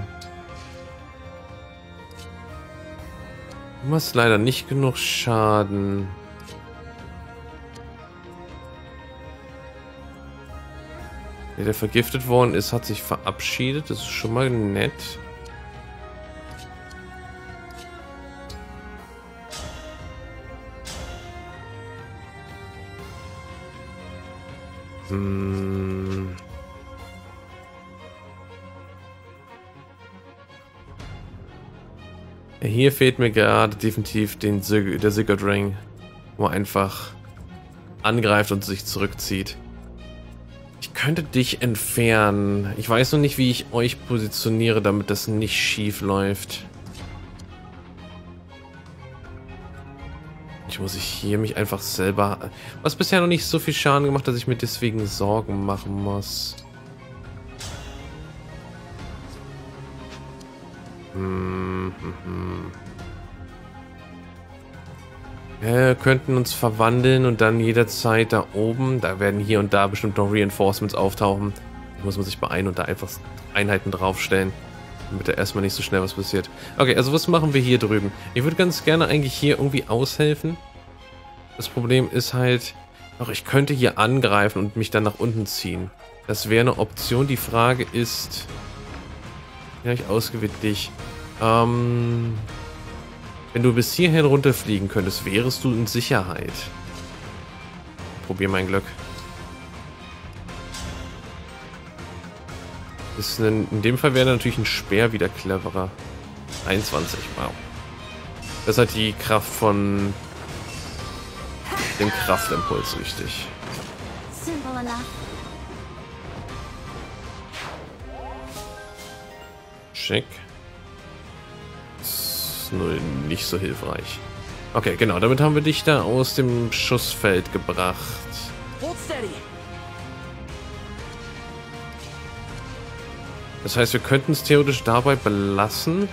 Du machst leider nicht genug Schaden. Der vergiftet worden ist, hat sich verabschiedet. Das ist schon mal nett. Ja, hier fehlt mir gerade definitiv der Sigurd Ring, wo er einfach angreift und sich zurückzieht. Ich könnte dich entfernen. Ich weiß noch nicht, wie ich euch positioniere, damit das nicht schief läuft. Ich muss hier mich einfach selber... Was bisher noch nicht so viel Schaden gemacht, dass ich mir deswegen Sorgen machen muss. Wir könnten uns verwandeln und dann jederzeit da oben, da werden hier und da bestimmt noch Reinforcements auftauchen. Da muss man sich beeilen und da einfach Einheiten draufstellen, damit da erstmal nicht so schnell was passiert. Okay, also was machen wir hier drüben? Ich würde ganz gerne eigentlich hier irgendwie aushelfen. Das Problem ist halt, doch ich könnte hier angreifen und mich dann nach unten ziehen. Das wäre eine Option. Die Frage ist, ja, ich ausgewählt dich. Wenn du bis hierhin runterfliegen könntest, wärest du in Sicherheit. Probier mein Glück. In dem Fall wäre natürlich ein Speer wieder cleverer. 21, wow. Das hat die Kraft von dem Kraftimpuls, richtig. Schick. Nur nicht so hilfreich. Okay, genau, damit haben wir dich da aus dem Schussfeld gebracht. Das heißt, wir könnten es theoretisch dabei belassen.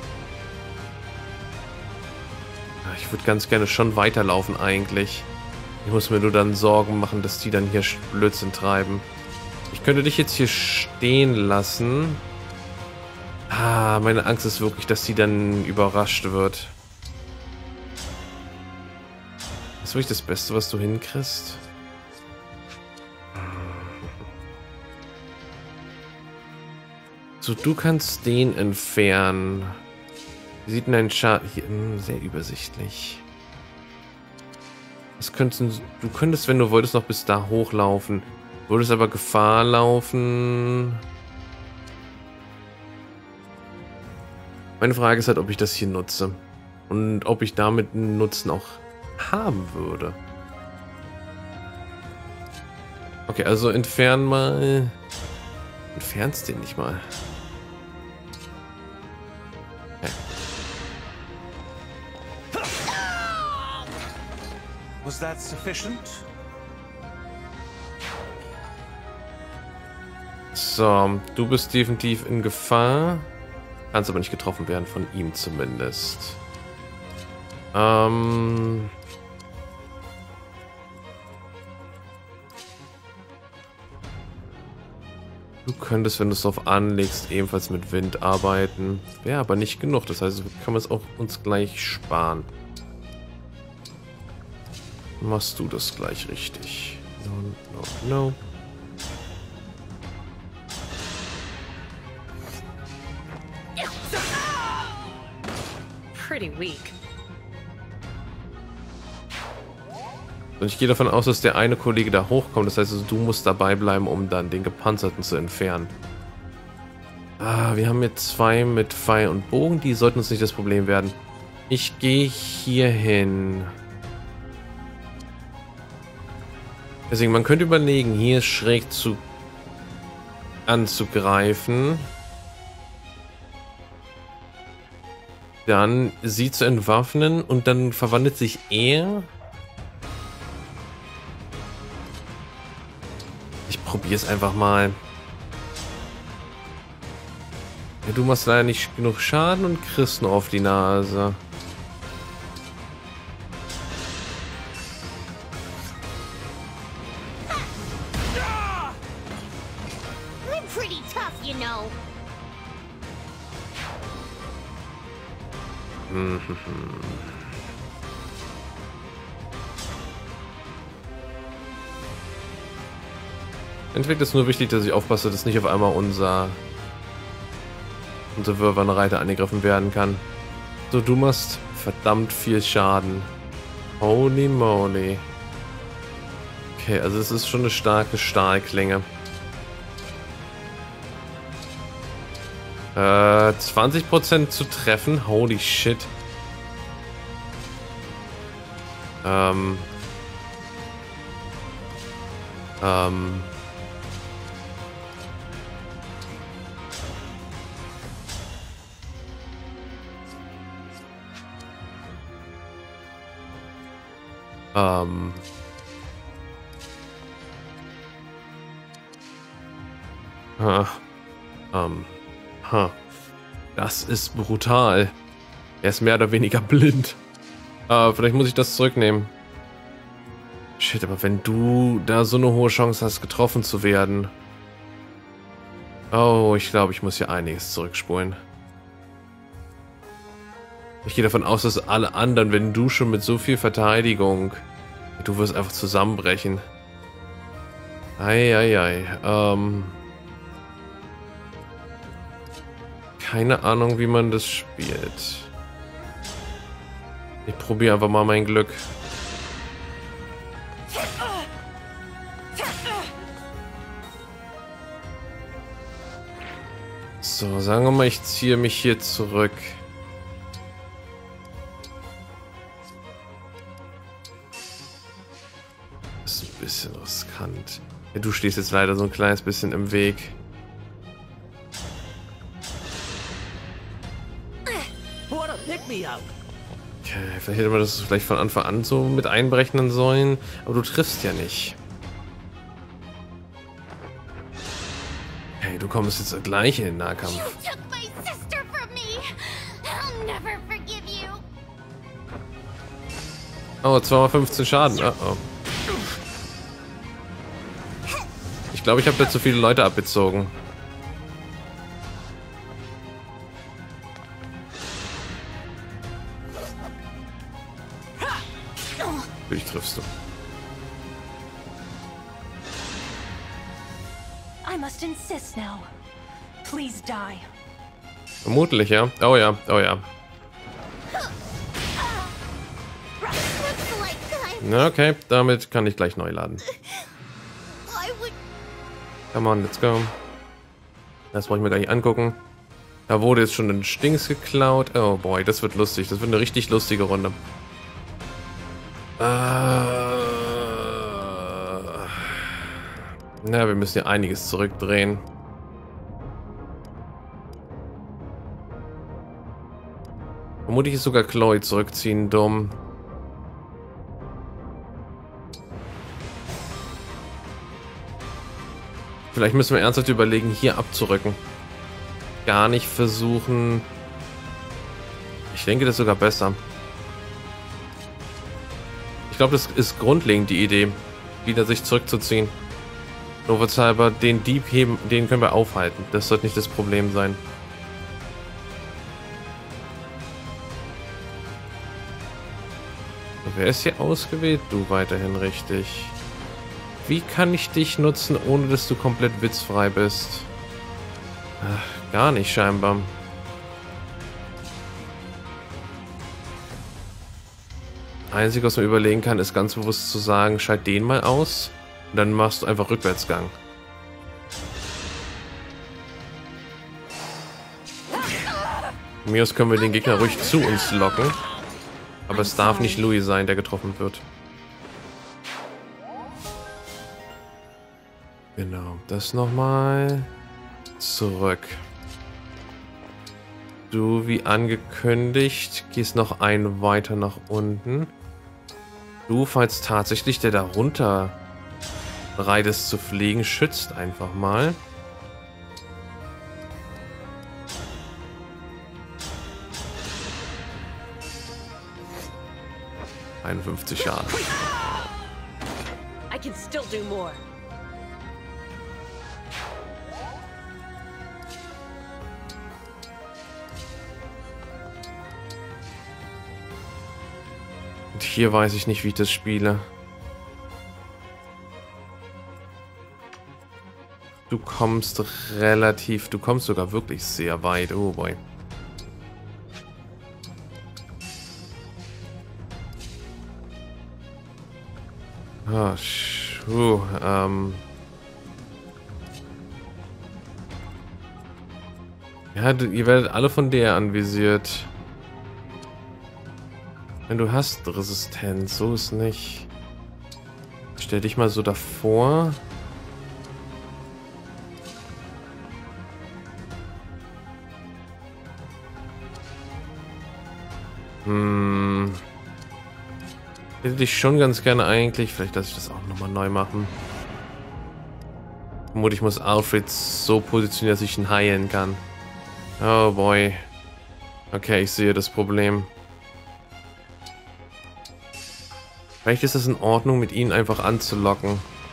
Ich würde ganz gerne schon weiterlaufen eigentlich. Ich muss mir nur dann Sorgen machen, dass die dann hier Blödsinn treiben. Ich könnte dich jetzt hier stehen lassen. Ah, meine Angst ist wirklich, dass sie dann überrascht wird. Das ist wirklich das Beste, was du hinkriegst. So, du kannst den entfernen. Wie sieht denn dein Schaden hier? Sehr übersichtlich. Du könntest, wenn du wolltest, noch bis da hochlaufen. Würdest aber Gefahr laufen. Meine Frage ist halt, ob ich das hier nutze. Und ob ich damit einen Nutzen auch haben würde. Okay, also entfernen mal. Entfernst den nicht mal. Okay. Was that sufficient? So, du bist definitiv in Gefahr. Kannst aber nicht getroffen werden, von ihm zumindest. Du könntest, wenn du es drauf anlegst, ebenfalls mit Wind arbeiten. Wäre aber nicht genug, das heißt, kann man es auch uns gleich sparen. Machst du das gleich richtig? No, no, no. Pretty weak. Und ich gehe davon aus, dass der eine Kollege da hochkommt. Das heißt, also, du musst dabei bleiben, um dann den Gepanzerten zu entfernen. Ah, wir haben jetzt 2 mit Pfeil und Bogen. Die sollten uns nicht das Problem werden. Ich gehe hier hin. Deswegen, man könnte überlegen, hier schräg anzugreifen. Dann sie zu entwaffnen und dann verwandelt sich er. Ich probiere es einfach mal. Ja, du machst leider nicht genug Schaden und kriegst nur auf die Nase. I'm pretty tough, you know. Entweder ist nur wichtig, dass ich aufpasse, dass nicht auf einmal unsere Wirrwarnreiter angegriffen werden kann. So, du machst verdammt viel Schaden. Holy moly. Okay, also es ist schon eine starke Stahlklinge. 20% zu treffen. Holy shit. Das ist brutal. Er ist mehr oder weniger blind. Vielleicht muss ich das zurücknehmen. Shit, aber wenn du da so eine hohe Chance hast, getroffen zu werden. Oh, ich glaube, ich muss hier einiges zurückspulen. Ich gehe davon aus, dass alle anderen, wenn du schon mit so viel Verteidigung, du wirst einfach zusammenbrechen. Eieiei. Keine Ahnung, wie man das spielt. Ich probiere einfach mal mein Glück. So, sagen wir mal, ich ziehe mich hier zurück. Das ist ein bisschen riskant. Ja, du stehst jetzt leider so ein kleines bisschen im Weg. Okay, vielleicht hätte man das vielleicht von Anfang an so mit einberechnen sollen, aber du triffst ja nicht. Hey, du kommst jetzt gleich in den Nahkampf. Oh, 2x15 Schaden. Oh, oh. glaube, ich habe da zu viele Leute abgezogen. Natürlich triffst du. I must insist now. Please die. Vermutlich, ja. Oh ja, oh ja. Na, okay, damit kann ich gleich neu laden. Come on, let's go. Das brauche ich mir gar nicht angucken. Da wurde jetzt schon ein Stings geklaut. Oh boy, das wird lustig. Das wird eine richtig lustige Runde. Na, wir müssen ja einiges zurückdrehen. Vermutlich ist sogar Chloe zurückziehen dumm. Vielleicht müssen wir ernsthaft überlegen, hier abzurücken. Gar nicht versuchen. Ich denke, das ist sogar besser. Ich glaube, das ist grundlegend die Idee, wieder sich zurückzuziehen. Notfallshalber, den Dieb heben, den können wir aufhalten. Das sollte nicht das Problem sein. Wer ist hier ausgewählt? Du weiterhin richtig. Wie kann ich dich nutzen, ohne dass du komplett witzfrei bist? Ach, gar nicht scheinbar. Einzig, was man überlegen kann, ist ganz bewusst zu sagen, schalt den mal aus und dann machst du einfach Rückwärtsgang. Von mir aus können wir den Gegner ruhig zu uns locken, aber es darf nicht Louis sein, der getroffen wird. Genau, das nochmal zurück. Du, wie angekündigt, gehst noch einen weiter nach unten. Du, falls tatsächlich der da runter bereit ist zu fliegen, schützt einfach mal. ...51 Schaden. I can still do more. Und hier weiß ich nicht, wie ich das spiele. Du kommst sogar wirklich sehr weit. Oh boy. Ah, ja, ihr werdet alle von der anvisiert. Wenn du hast Resistenz, so ist nicht. Stell dich mal so davor. Hätte ich schon ganz gerne eigentlich. Vielleicht lasse ich das auch nochmal neu machen. Vermutlich muss Alfred so positionieren, dass ich ihn heilen kann. Oh boy. Okay, ich sehe das Problem. Vielleicht ist es in Ordnung, mit ihnen einfach anzulocken.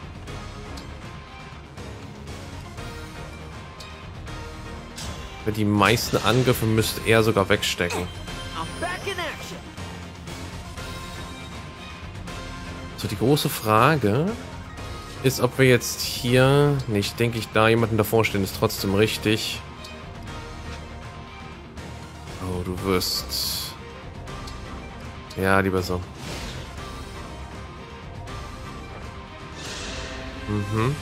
Weil die meisten Angriffe müsste er sogar wegstecken. So, die große Frage ist, ob wir jetzt hier... nicht, denke ich, da jemanden davor stehen, ist trotzdem richtig. Oh, du wirst... ja, lieber so. Mhm.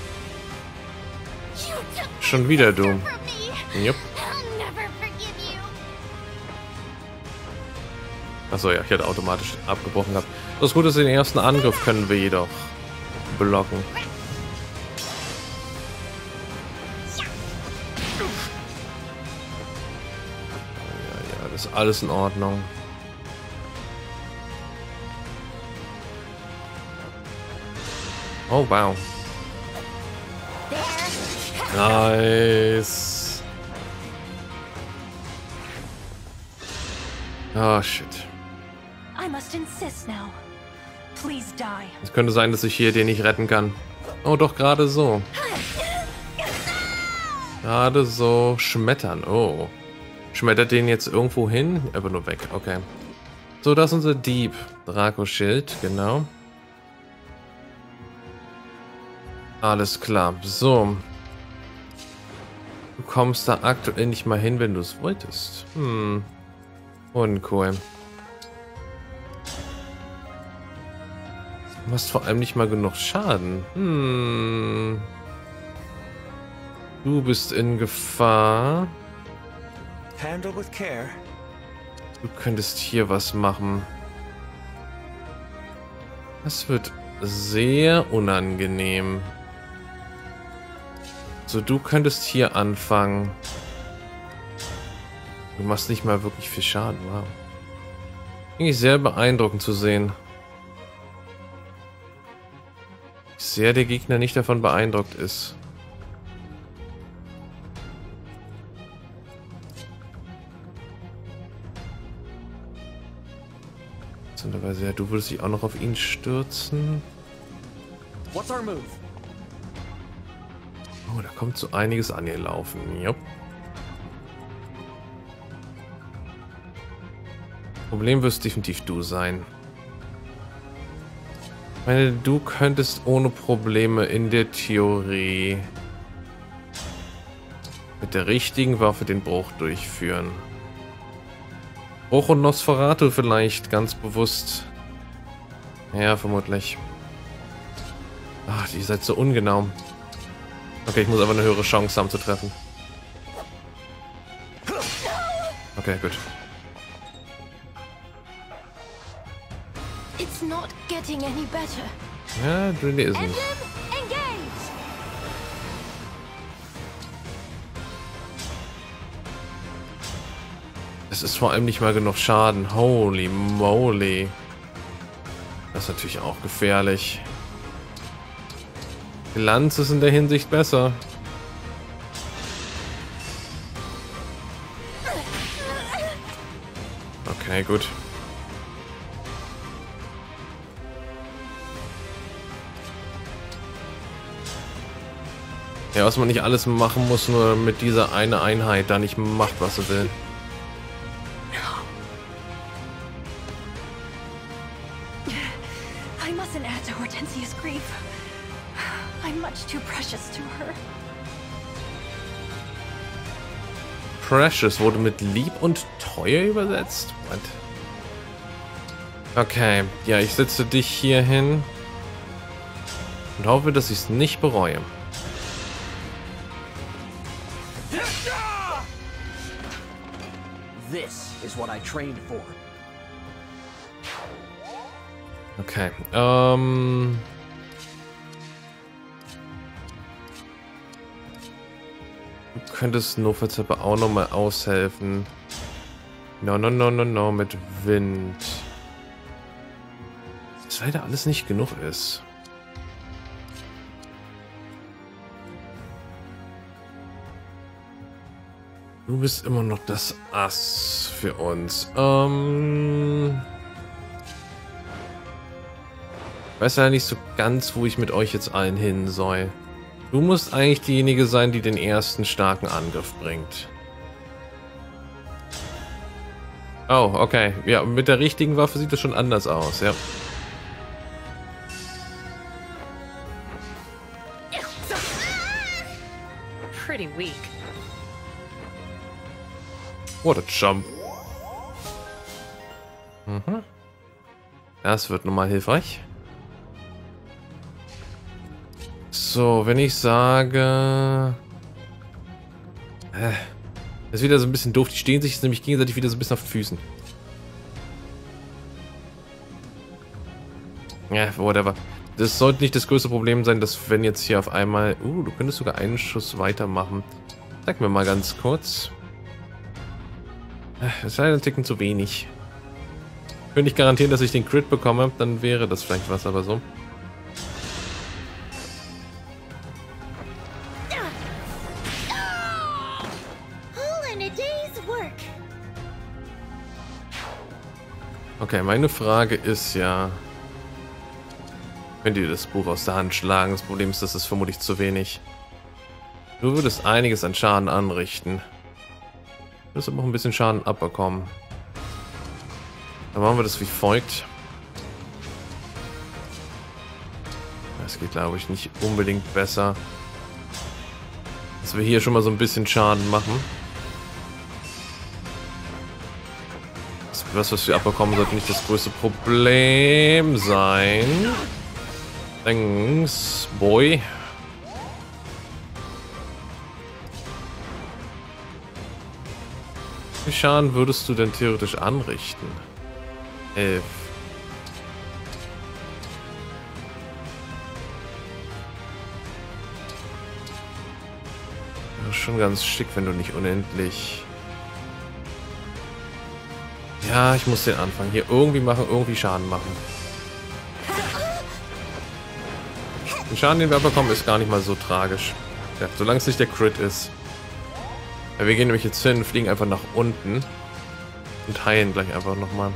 Schon wieder du. Jupp. Achso, ja, ich hatte automatisch abgebrochen gehabt. Das Gute ist, den ersten Angriff können wir jedoch blocken. Ja, das ist alles in Ordnung. Oh, wow. Nice. Oh, shit. Es könnte sein, dass ich hier den nicht retten kann. Oh, doch gerade so. gerade so schmettern. Oh. Schmettert den jetzt irgendwo hin? Einfach nur weg. Okay. So, das ist unser Dieb. Dracoschild, genau. Alles klar. So. Du kommst da aktuell nicht mal hin, wenn du es wolltest. Uncool. Du machst vor allem nicht mal genug Schaden. Du bist in Gefahr. Handle with care. Du könntest hier was machen. Das wird sehr unangenehm. So, du könntest hier anfangen. Du machst nicht mal wirklich viel Schaden. Wow. Eigentlich sehr beeindruckend zu sehen. Wie sehr der Gegner nicht davon beeindruckt ist. Ja, du würdest dich auch noch auf ihn stürzen. What's our move? Oh, da kommt so einiges angelaufen. Jupp. Problem wirst definitiv du sein. Ich meine, du könntest ohne Probleme in der Theorie mit der richtigen Waffe den Bruch durchführen. Bruch und Nosferatu vielleicht, ganz bewusst. Ja, vermutlich. Ach, ihr seid so ungenau. Okay, ich muss aber eine höhere Chance haben zu treffen. Okay, gut. It's not getting any better. Ja, du ist nicht. Es ist vor allem nicht mal genug Schaden. Holy moly. Das ist natürlich auch gefährlich. Glanz ist in der Hinsicht besser. Okay, gut. Ja, was man nicht alles machen muss, nur mit dieser eine Einheit da nicht macht, was sie will. I mustn't add to Hortensia's grief. I'm much too precious to her. Precious wurde mit lieb und teuer übersetzt? What? Okay, ja, ich setze dich hier hin und hoffe, dass ich es nicht bereue. This is what I trained for. Okay, du könntest notfalls aber auch nochmal aushelfen. No, mit Wind. Das leider alles nicht genug ist. Du bist immer noch das Ass für uns. Ich weiß ja nicht so ganz, wo ich mit euch jetzt allen hin soll. Du musst eigentlich diejenige sein, die den ersten starken Angriff bringt. Oh, okay. Ja, mit der richtigen Waffe sieht das schon anders aus, ja. Pretty weak. What a jump. Mhm. Das wird nochmal hilfreich. So, wenn ich sage... Das ist wieder so ein bisschen doof. Die stehen sich jetzt nämlich gegenseitig wieder so ein bisschen auf den Füßen. Ja, whatever. Das sollte nicht das größte Problem sein, dass wenn jetzt hier auf einmal... du könntest sogar einen Schuss weitermachen. Sag mir mal ganz kurz. Das ist leider ein Ticken zu wenig. Ich könnte nicht garantieren, dass ich den Crit bekomme. Dann wäre das vielleicht was, aber so. Okay, meine Frage ist ja... Könnt ihr das Buch aus der Hand schlagen? Das Problem ist, das ist vermutlich zu wenig. Du würdest einiges an Schaden anrichten. Du wirst aber auch ein bisschen Schaden abbekommen. Dann machen wir das wie folgt. Das geht, glaube ich, nicht unbedingt besser. Dass wir hier schon mal so ein bisschen Schaden machen. Das, was wir abbekommen, sollte nicht das größte Problem sein. Thanks, boy. Wie viel Schaden würdest du denn theoretisch anrichten? 11. Das ist schon ganz schick, wenn du nicht unendlich... Ja, ich muss den Anfang hier irgendwie machen, irgendwie Schaden machen. Den Schaden, den wir bekommen, ist gar nicht mal so tragisch. Ja, solange es nicht der Crit ist. Ja, wir gehen nämlich jetzt hin, fliegen einfach nach unten und heilen gleich einfach nochmal.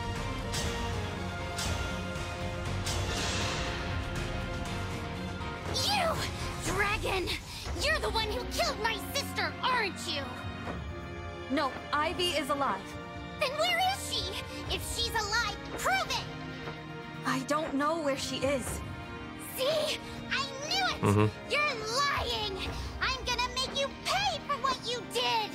No, Ivy is alive. Then where is she? If she's alive, prove it! I don't know where she is. See? I knew it! You're lying! I'm gonna make you pay for what you did!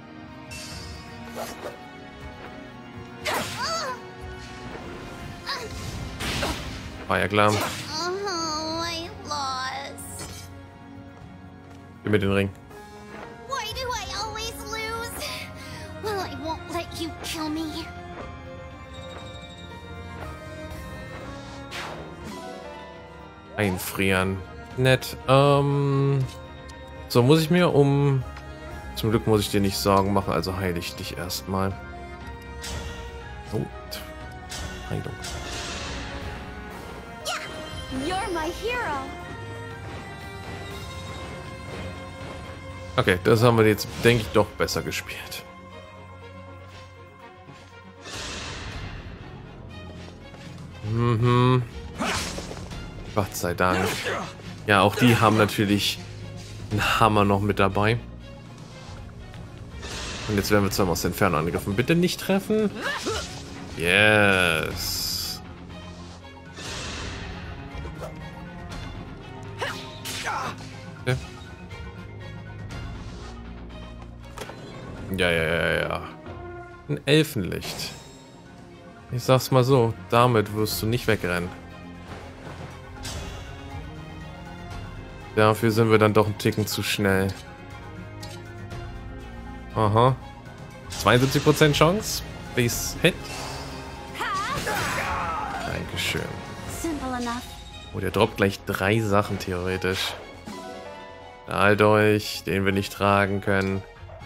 War ja klar. Oh, I lost. Gib mir den Ring. Why do I always lose? Well, I won't let you kill me. Einfrieren. Nett. So, muss ich mir um... Zum Glück muss ich dir nicht Sorgen machen, also heile ich dich erstmal. Oh. Heilung. You're my hero. Okay, das haben wir jetzt, denke ich, doch besser gespielt. Gott sei Dank. Ja, auch die haben natürlich einen Hammer noch mit dabei. Und jetzt werden wir zweimal aus der Entfernung angegriffen. Bitte nicht treffen. Yes. Okay. Ja. Ein Elfenlicht. Ich sag's mal so, damit wirst du nicht wegrennen. Dafür sind wir dann doch ein Ticken zu schnell. Aha. 72% Chance. Please hit. Dankeschön. Oh, der droppt gleich 3 Sachen theoretisch. Halt euch, den wir nicht tragen können.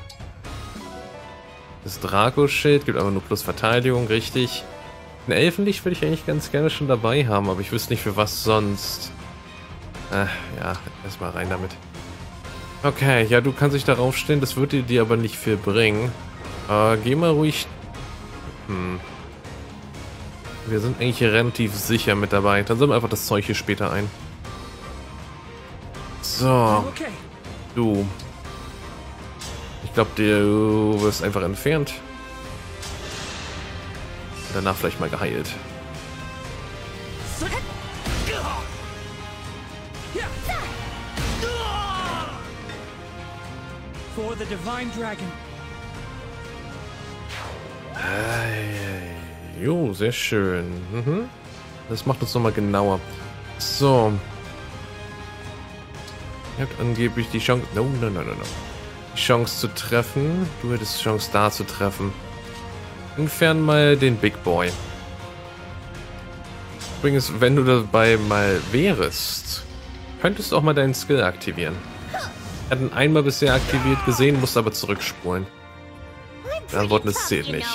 Das Draco-Schild gibt aber nur plus Verteidigung, richtig. Ein Elfenlicht würde ich eigentlich ganz gerne schon dabei haben, aber ich wüsste nicht für was sonst. Ja, erstmal rein damit. Okay, ja, du kannst dich darauf stellen, das wird dir aber nicht viel bringen. Geh mal ruhig... Wir sind eigentlich hier relativ sicher mit dabei. Dann sammeln wir einfach das Zeug hier später ein. So. Du. Ich glaube, du wirst einfach entfernt. Danach vielleicht mal geheilt. For the Divine Dragon. Jo, sehr schön. Das macht uns nochmal genauer. So. Ihr habt angeblich die Chance... No. Die Chance zu treffen. Du hättest die Chance da zu treffen. Entfernen mal den Big Boy. Übrigens, wenn du dabei mal wärst, könntest du auch mal deinen Skill aktivieren. Er hat ihn einmal bisher aktiviert gesehen, musste aber zurückspulen. Die Antworten, es zählt nicht.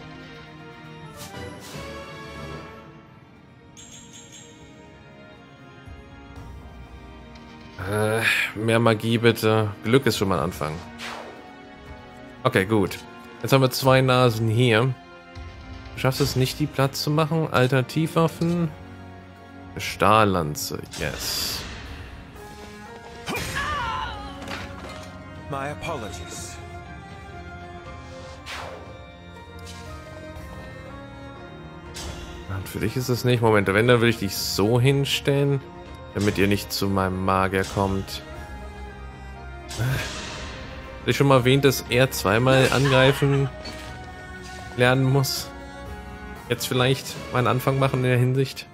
Mehr Magie bitte. Glück ist schon mal ein Anfang. Okay, gut. Jetzt haben wir 2 Nasen hier. Du schaffst es nicht, die Platz zu machen. Alternativwaffen. Stahllanze. Yes. My apologies. Und für dich ist es nicht. Moment, wenn, dann will ich dich so hinstellen, damit ihr nicht zu meinem Magier kommt. Habe ich schon mal erwähnt, dass er zweimal angreifen lernen muss? Jetzt vielleicht mal einen Anfang machen in der Hinsicht.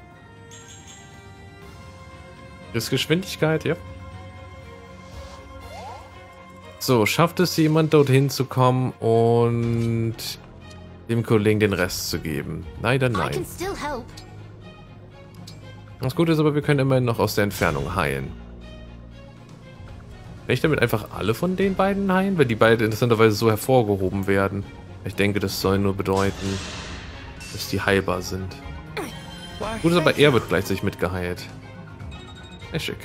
Ist Geschwindigkeit, ja. So, schafft es jemand dorthin zu kommen und dem Kollegen den Rest zu geben? Leider nein. Das Gute ist aber, wir können immerhin noch aus der Entfernung heilen. Kann ich damit einfach alle von den beiden heilen? Weil die beiden interessanterweise so hervorgehoben werden. Ich denke, das soll nur bedeuten, dass die heilbar sind. Gut ist aber, er wird gleichzeitig mitgeheilt. Sehr schick.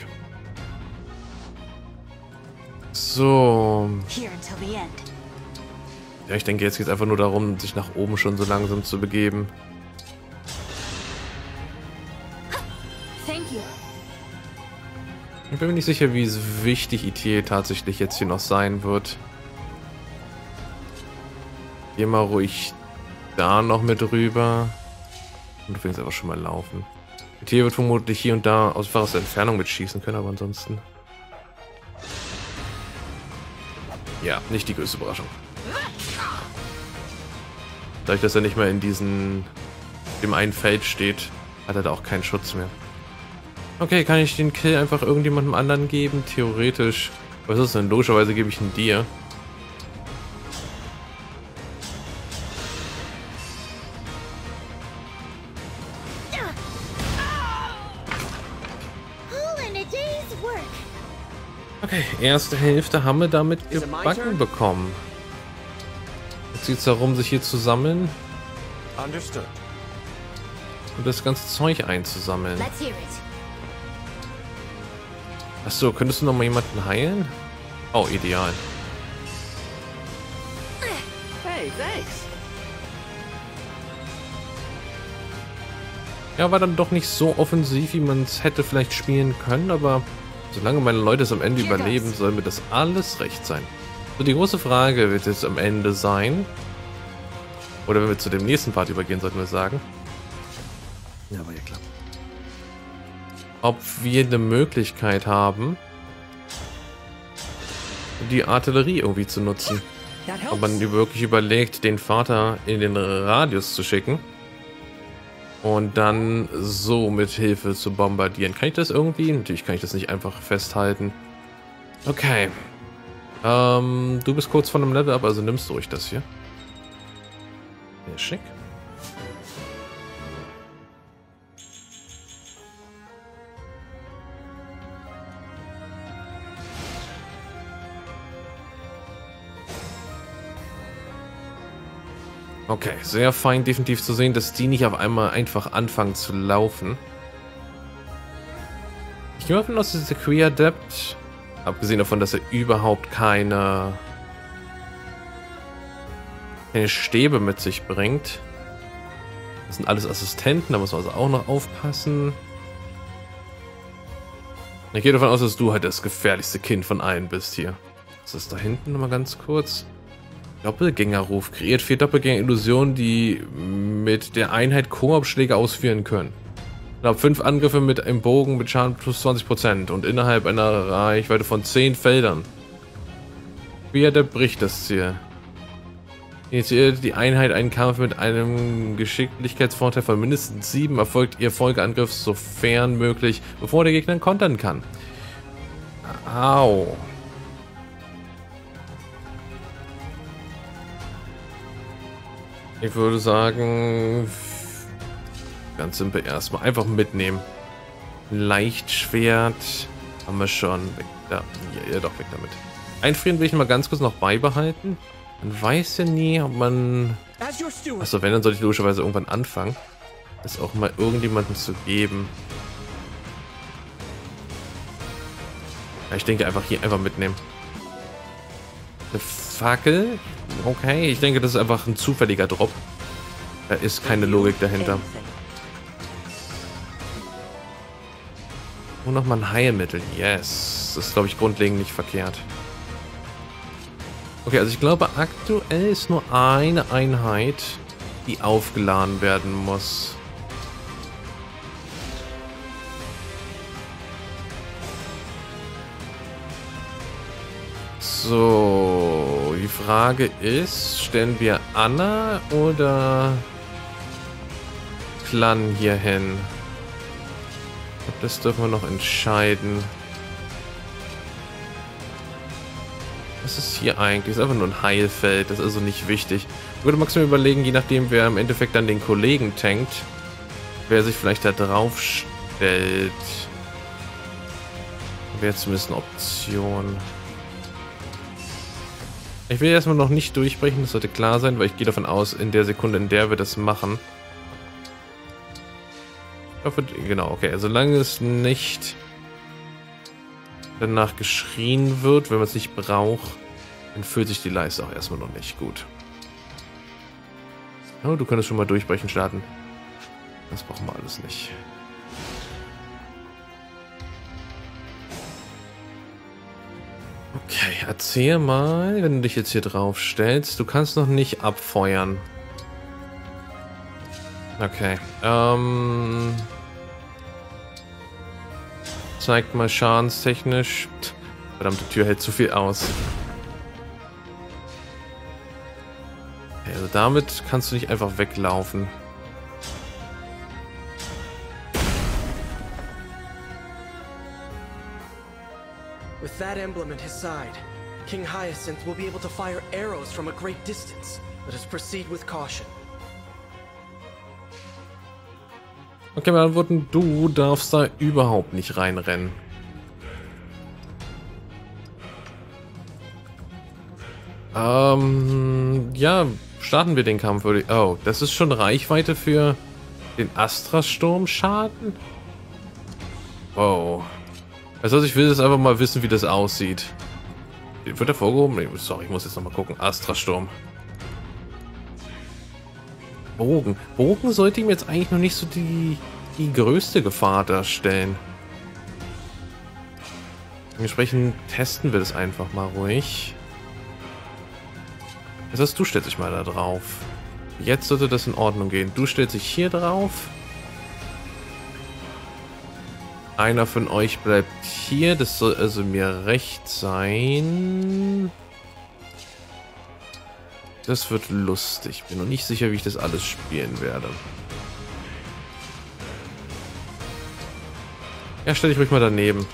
So. Ja, ich denke, jetzt geht es einfach nur darum, sich nach oben schon so langsam zu begeben. Ich bin mir nicht sicher, wie wichtig Itiel tatsächlich jetzt hier noch sein wird. Geh mal ruhig da noch mit rüber. Und du willst einfach schon mal laufen. Itiel wird vermutlich hier und da aus der Entfernung mitschießen können, aber ansonsten... Ja, nicht die größte Überraschung. Dadurch, dass er nicht mehr in dem einen Feld steht, hat er da auch keinen Schutz mehr. Okay, kann ich den Kill einfach irgendjemandem anderen geben? Theoretisch. Was ist denn? Logischerweise gebe ich ihn dir. Okay, erste Hälfte haben wir damit gebacken bekommen. Jetzt geht es darum, sich hier zu sammeln. Und das ganze Zeug einzusammeln. Achso, könntest du noch mal jemanden heilen? Oh, ideal. Hey, thanks. Ja, war dann doch nicht so offensiv, wie man es hätte vielleicht spielen können, aber solange meine Leute es am Ende überleben, soll mir das alles recht sein. So, die große Frage wird jetzt am Ende sein, oder wenn wir zu dem nächsten Part übergehen, sollten wir sagen. Ja, aber ja klar. Ob wir eine Möglichkeit haben, die Artillerie irgendwie zu nutzen. Ob man wirklich überlegt, den Vater in den Radius zu schicken und dann so mit Hilfe zu bombardieren. Kann ich das irgendwie? Natürlich kann ich das nicht einfach festhalten. Okay. Du bist kurz vor einem Level-Up, also nimmst du ruhig das hier. Sehr schick. Okay, sehr fein definitiv zu sehen, dass die nicht auf einmal einfach anfangen zu laufen. Ich gehe mal davon aus, dass der Queer Adept, abgesehen davon, dass er überhaupt keine Stäbe mit sich bringt. Das sind alles Assistenten, da muss man also auch noch aufpassen. Ich gehe davon aus, dass du halt das gefährlichste Kind von allen bist hier. Was ist da hinten nochmal ganz kurz? Doppelgängerruf. Kreiert 4 Doppelgänger-Illusionen, die mit der Einheit Koop-Schläge ausführen können. Knapp 5 Angriffe mit einem Bogen mit Schaden plus 20% und innerhalb einer Reichweite von 10 Feldern. Wie der bricht das Ziel. Initiiert die Einheit einen Kampf mit einem Geschicklichkeitsvorteil von mindestens 7, erfolgt ihr Folgeangriff sofern möglich, bevor der Gegner kontern kann. Au. Ich würde sagen, ganz simpel erstmal einfach mitnehmen. Leichtschwert haben wir schon. Weg da. Ja, doch, weg damit. Einfrieren will ich mal ganz kurz noch beibehalten. Man weiß ja nie, ob man... Achso, wenn, dann sollte ich logischerweise irgendwann anfangen, das auch mal irgendjemandem zu geben. Ja, ich denke einfach hier einfach mitnehmen. Eine Fackel? Okay, ich denke, das ist einfach ein zufälliger Drop. Da ist keine Logik dahinter. Und nochmal ein Heilmittel. Yes. Das ist, glaube ich, grundlegend nicht verkehrt. Okay, also ich glaube, aktuell ist nur eine Einheit, die aufgeladen werden muss. So, die Frage ist, stellen wir Anna oder Clan hier hin? Ich glaube, das dürfen wir noch entscheiden. Was ist hier eigentlich? Das ist einfach nur ein Heilfeld, das ist also nicht wichtig. Ich würde maximal überlegen, je nachdem, wer im Endeffekt dann den Kollegen tankt, wer sich vielleicht da drauf stellt. Wäre zumindest eine Option. Ich will erstmal noch nicht durchbrechen, das sollte klar sein, weil ich gehe davon aus, in der Sekunde, in der wir das machen. Ich hoffe, genau, okay, solange es nicht danach geschrien wird, wenn man es nicht braucht, dann fühlt sich die Leiste auch erstmal noch nicht gut. Oh, du könntest schon mal durchbrechen starten. Das brauchen wir alles nicht. Okay, erzähl mal, wenn du dich jetzt hier drauf stellst. Du kannst noch nicht abfeuern. Okay, zeigt mal schadenstechnisch. Verdammte Tür hält zu viel aus. Okay, also damit kannst du nicht einfach weglaufen. With that emblem at his side, King Hyacinth will be able to fire arrows from a great distance. Let us proceed with caution. Okay, dann wurden du darfst da überhaupt nicht reinrennen. Ja, starten wir den Kampf. Oh, das ist schon Reichweite für den Astra-Sturm-Schaden? Wow. Also ich will jetzt einfach mal wissen, wie das aussieht. Wird er vorgehoben? Nee, sorry, ich muss jetzt nochmal gucken. Astra-Sturm. Bogen. Bogen sollte ihm jetzt eigentlich noch nicht so die größte Gefahr darstellen. Dementsprechend testen wir das einfach mal ruhig. Das heißt, du stellst dich mal da drauf. Jetzt sollte das in Ordnung gehen. Du stellst dich hier drauf. Einer von euch bleibt hier. Das soll also mir recht sein. Das wird lustig. Bin noch nicht sicher, wie ich das alles spielen werde. Ja, stell dich ruhig mal daneben.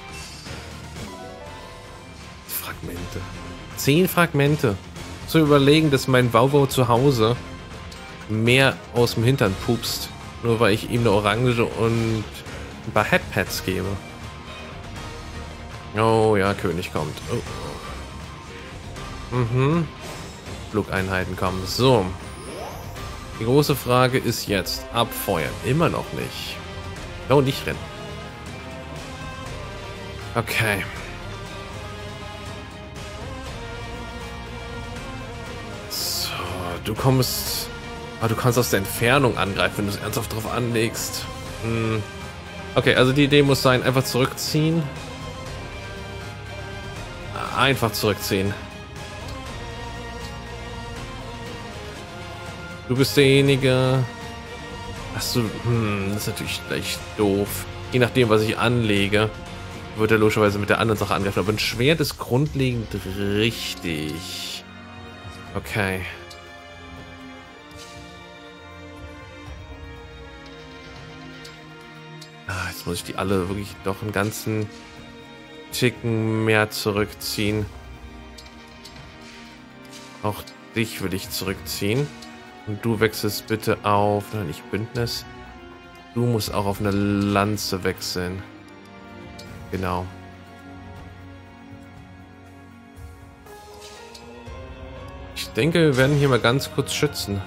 Fragmente. 10 Fragmente. Zu überlegen, dass mein Wauwau zu Hause mehr aus dem Hintern pupst. Nur weil ich ihm eine Orange und ein paar Headpads gebe. Oh ja, König kommt. Oh. Mhm. Flugeinheiten kommen. So. Die große Frage ist jetzt. Abfeuern. Immer noch nicht. Oh, nicht rennen. Okay. So, du kommst... Aber du kannst aus der Entfernung angreifen, wenn du es ernsthaft drauf anlegst. Hm. Okay, also die Idee muss sein, einfach zurückziehen. Einfach zurückziehen. Du bist derjenige... Achso, das ist natürlich gleich doof. Je nachdem, was ich anlege, wird er logischerweise mit der anderen Sache angreifen. Aber ein Schwert ist grundlegend richtig. Okay. Jetzt muss ich die alle wirklich doch einen ganzen Ticken mehr zurückziehen. Auch dich will ich zurückziehen. Und du wechselst bitte auf... Nein, nicht Bündnis. Du musst auch auf eine Lanze wechseln. Genau. Ich denke, wir werden hier mal ganz kurz schützen.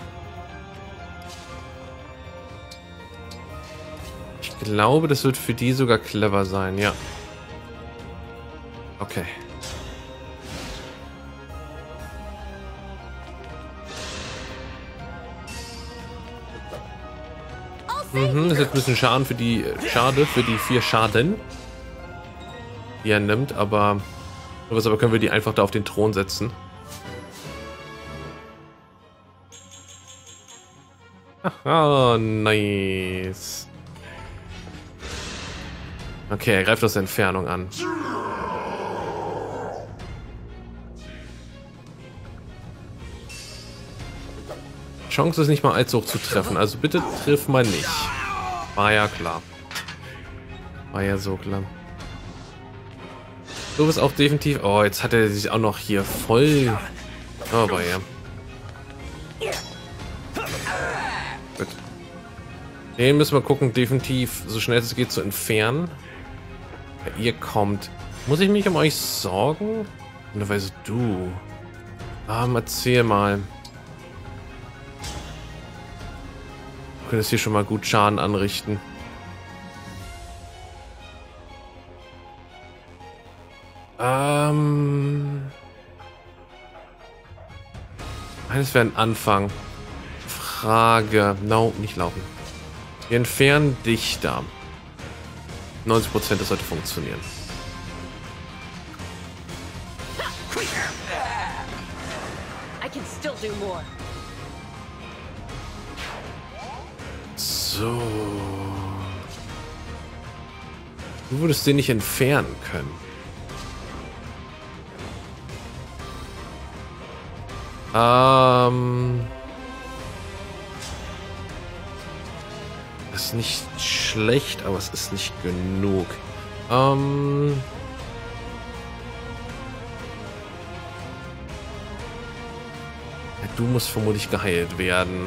Ich glaube, das wird für die sogar clever sein, ja. Okay. Das ist jetzt ein bisschen Schaden für die... Schade für die 4 Schaden, die er nimmt, aber... Aber können wir die einfach da auf den Thron setzen. Oh, nice. Okay, er greift aus der Entfernung an. Chance ist nicht mal allzu hoch zu treffen, also bitte triff mal nicht. War ja klar. War ja so klar. Du bist auch definitiv... Oh, jetzt hat er sich auch noch hier voll... Oh, aber ja. Gut. Den müssen wir gucken, definitiv so schnell es geht zu entfernen. Ja, ihr kommt. Muss ich mich um euch sorgen? Wunderweise du. Erzähl mal. Du könntest hier schon mal gut Schaden anrichten. Das wäre ein Anfang. Frage. No, nicht laufen. Wir entfernen dich da. 90%, das sollte funktionieren. So. Du würdest den nicht entfernen können. Das ist nicht schlecht, aber es ist nicht genug. Ja, du musst vermutlich geheilt werden.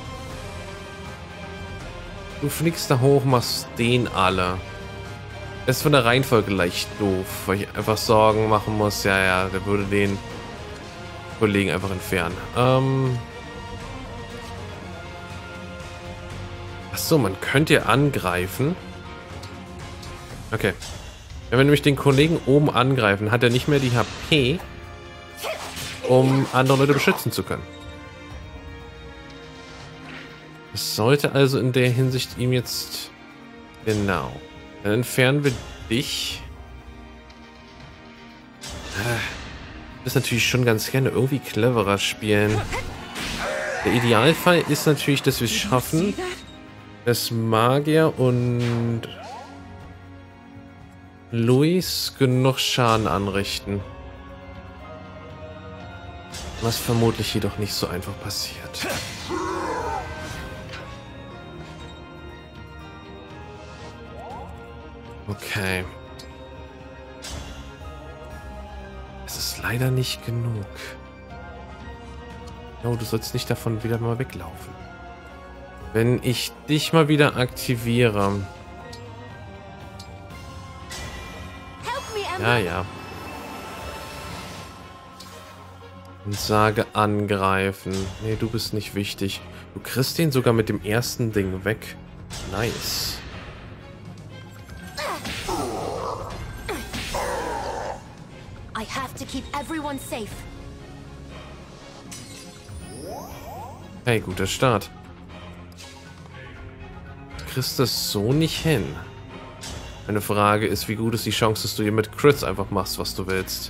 Du fliegst da hoch, machst den alle. Das ist von der Reihenfolge leicht doof, weil ich einfach Sorgen machen muss. Ja, der würde den Kollegen einfach entfernen. Achso, man könnte angreifen. Okay. Wenn wir nämlich den Kollegen oben angreifen, hat er nicht mehr die HP, um andere Leute beschützen zu können. Das sollte also in der Hinsicht ihm jetzt... Genau. Dann entfernen wir dich. Das ist natürlich schon ganz gerne irgendwie cleverer spielen. Der Idealfall ist natürlich, dass wir es schaffen, dass Magier und Luis genug Schaden anrichten. Was vermutlich jedoch nicht so einfach passiert. Okay. Es ist leider nicht genug. Oh, du sollst nicht davon wieder mal weglaufen. Wenn ich dich mal wieder aktiviere. Ja. Und sage angreifen. Nee, du bist nicht wichtig. Du kriegst den sogar mit dem ersten Ding weg. Nice. Hey, guter Start. Du kriegst das so nicht hin. Meine Frage ist, wie gut ist die Chance, dass du hier mit Crits einfach machst, was du willst.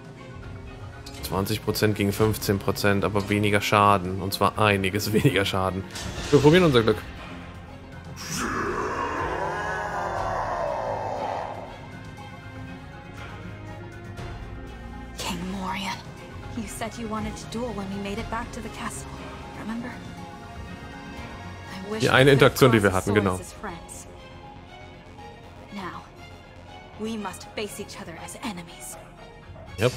20% gegen 15%, aber weniger Schaden. Und zwar einiges weniger Schaden. Wir probieren unser Glück. King Morian, you said you wanted to duel when we made it back to the castle. Remember? Die eine Interaktion, die wir hatten, genau. Now, we must face each other as enemies. Yep.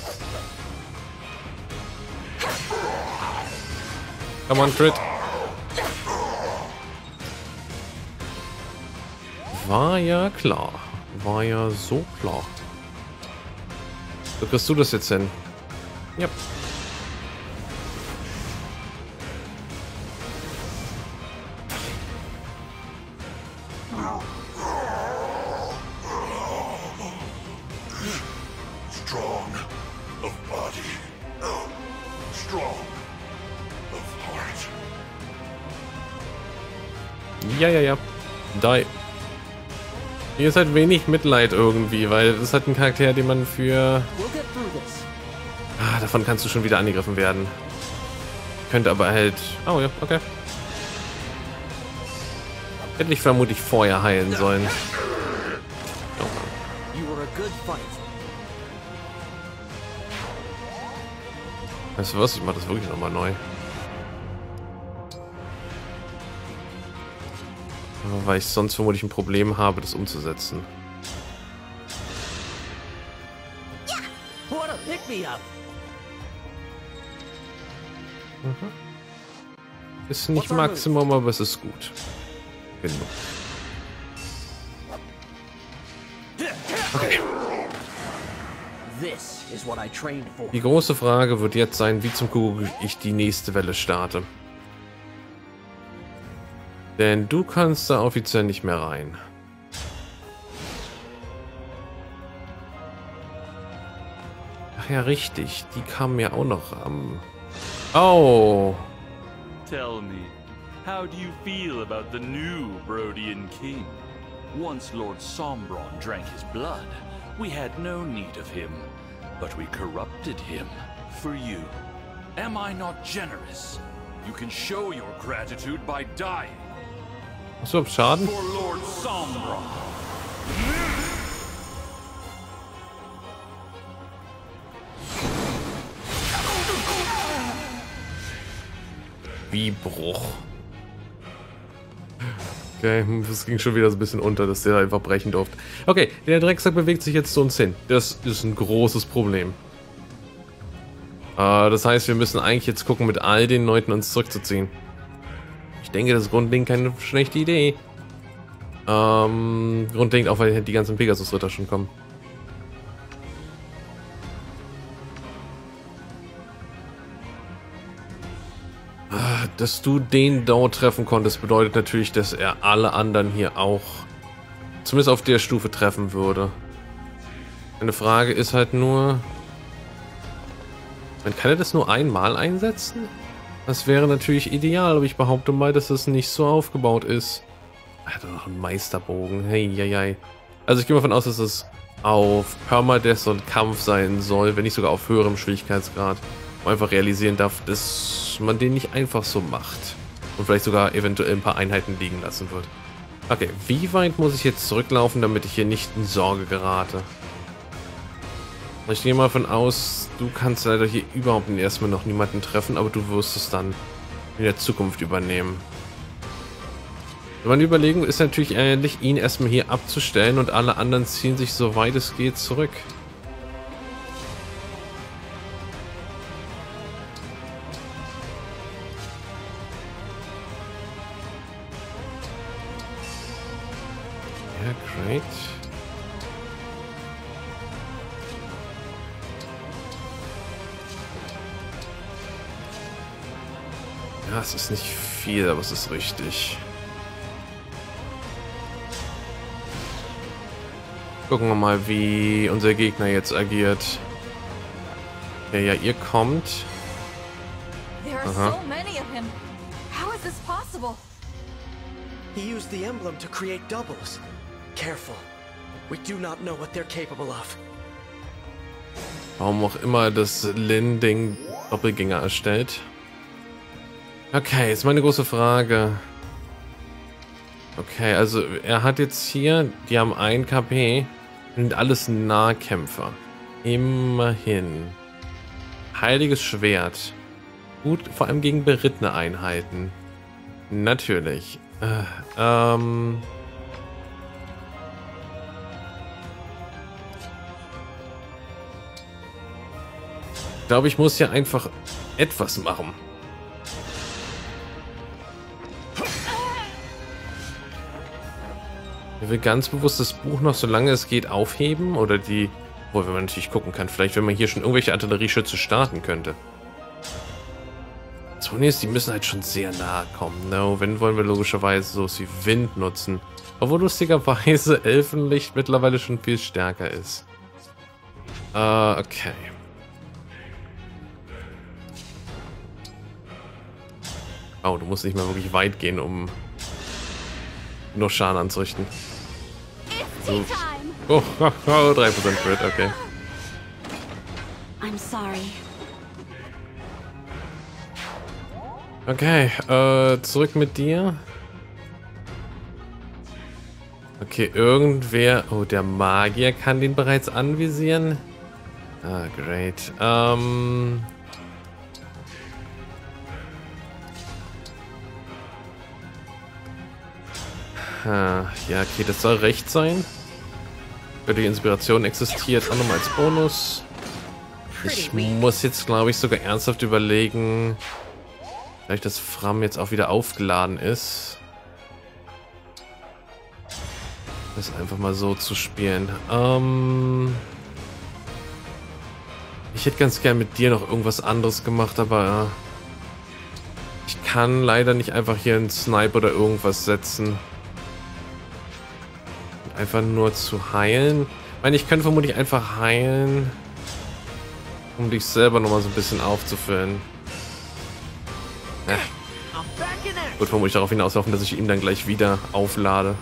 Come on, Crit. War ja klar. War ja so klar. So kriegst du das jetzt hin. Yep. Ja. Die. Hier ist halt wenig Mitleid irgendwie, weil es hat einen Charakter, den man für... davon kannst du schon wieder angegriffen werden. Könnte aber halt... Oh ja, okay. Hätte ich vermutlich vorher heilen sollen. You were a good fight. Weißt du was? Ich mache das wirklich nochmal neu. Aber weil ich sonst vermutlich ein Problem habe, das umzusetzen. What a pick-me-up. Ist nicht Maximum, aber es ist gut. Genug. Okay. This is what I trained for. Die große Frage wird jetzt sein, wie zum Kuckuck ich die nächste Welle starte. Denn du kannst da offiziell nicht mehr rein. Ach ja, richtig. Die kamen ja auch noch am... Oh! Tell me, how do you feel about the new Brodian king? Once Lord Sombron drank his blood, we had no need of him, but we corrupted him for you. Am I not generous? You can show your gratitude by dying. Hast du Schaden? For Lord Sombron. Wie Bruch. Okay, das ging schon wieder so ein bisschen unter, dass der einfach brechen durfte. Okay, der Drecksack bewegt sich jetzt zu uns hin. Das ist ein großes Problem. Das heißt, wir müssen eigentlich jetzt gucken, mit all den Leuten uns zurückzuziehen. Ich denke, das ist grundlegend keine schlechte Idee. Grundlegend auch, weil die ganzen Pegasus-Ritter schon kommen. Dass du den dort treffen konntest, bedeutet natürlich, dass er alle anderen hier auch zumindest auf der Stufe treffen würde. Eine Frage ist halt nur, kann er das nur einmal einsetzen? Das wäre natürlich ideal, aber ich behaupte mal, dass es nicht so aufgebaut ist. Er hat doch noch einen Meisterbogen. Hey, hey. Also ich gehe mal davon aus, dass es auf Permadeath und Kampf sein soll, wenn nicht sogar auf höherem Schwierigkeitsgrad. Man einfach realisieren darf, dass man den nicht einfach so macht. Und vielleicht sogar eventuell ein paar Einheiten liegen lassen wird. Okay, wie weit muss ich jetzt zurücklaufen, damit ich hier nicht in Sorge gerate? Ich gehe mal davon aus, du kannst leider hier überhaupt erstmal noch niemanden treffen, aber du wirst es dann in der Zukunft übernehmen. Meine Überlegung ist natürlich ehrlich, ihn erstmal hier abzustellen und alle anderen ziehen sich so weit es geht zurück. Ja, great. Ja, es ist nicht viel, aber es ist richtig. Gucken wir mal, wie unser Gegner jetzt agiert. Ja, ihr kommt. There are so many of him. How is this possible? He used the emblem to create doubles. Careful. We do not know what they're capable of. Warum auch immer das Lin-Ding Doppelgänger erstellt. Okay, jetzt meine große Frage. Okay, also er hat jetzt hier, die haben 1 KP, sind alles Nahkämpfer. Immerhin. Heiliges Schwert. Gut, vor allem gegen berittene Einheiten. Natürlich. Ich glaube, ich muss hier einfach etwas machen. Ich will ganz bewusst das Buch noch, solange es geht, aufheben. Oder die... Obwohl, wenn man natürlich gucken kann. Vielleicht, wenn man hier schon irgendwelche Artillerieschütze starten könnte. Das Problem ist, die müssen halt schon sehr nahe kommen. No, wenn wollen wir logischerweise so wie Wind nutzen. Obwohl lustigerweise Elfenlicht mittlerweile schon viel stärker ist. Okay. Oh, du musst nicht mal wirklich weit gehen, um nur Schaden anzurichten. So. Oh, 3% Crit, okay. I'm sorry. Okay, zurück mit dir. Okay, irgendwer... Oh, der Magier kann den bereits anvisieren. Ah, great. Ja, okay, das soll recht sein. Die Inspiration existiert auch nochmal als Bonus. Ich muss jetzt, glaube ich, sogar ernsthaft überlegen, vielleicht das Fram jetzt auch wieder aufgeladen ist, das einfach mal so zu spielen. Ich hätte ganz gern mit dir noch irgendwas anderes gemacht, aber ich kann leider nicht einfach hier einen Sniper oder irgendwas setzen. Einfach nur zu heilen. Ich meine, ich könnte vermutlich einfach heilen, um dich selber nochmal so ein bisschen aufzufüllen. Wird vermutlich darauf hinauslaufen, dass ich ihn dann gleich wieder auflade.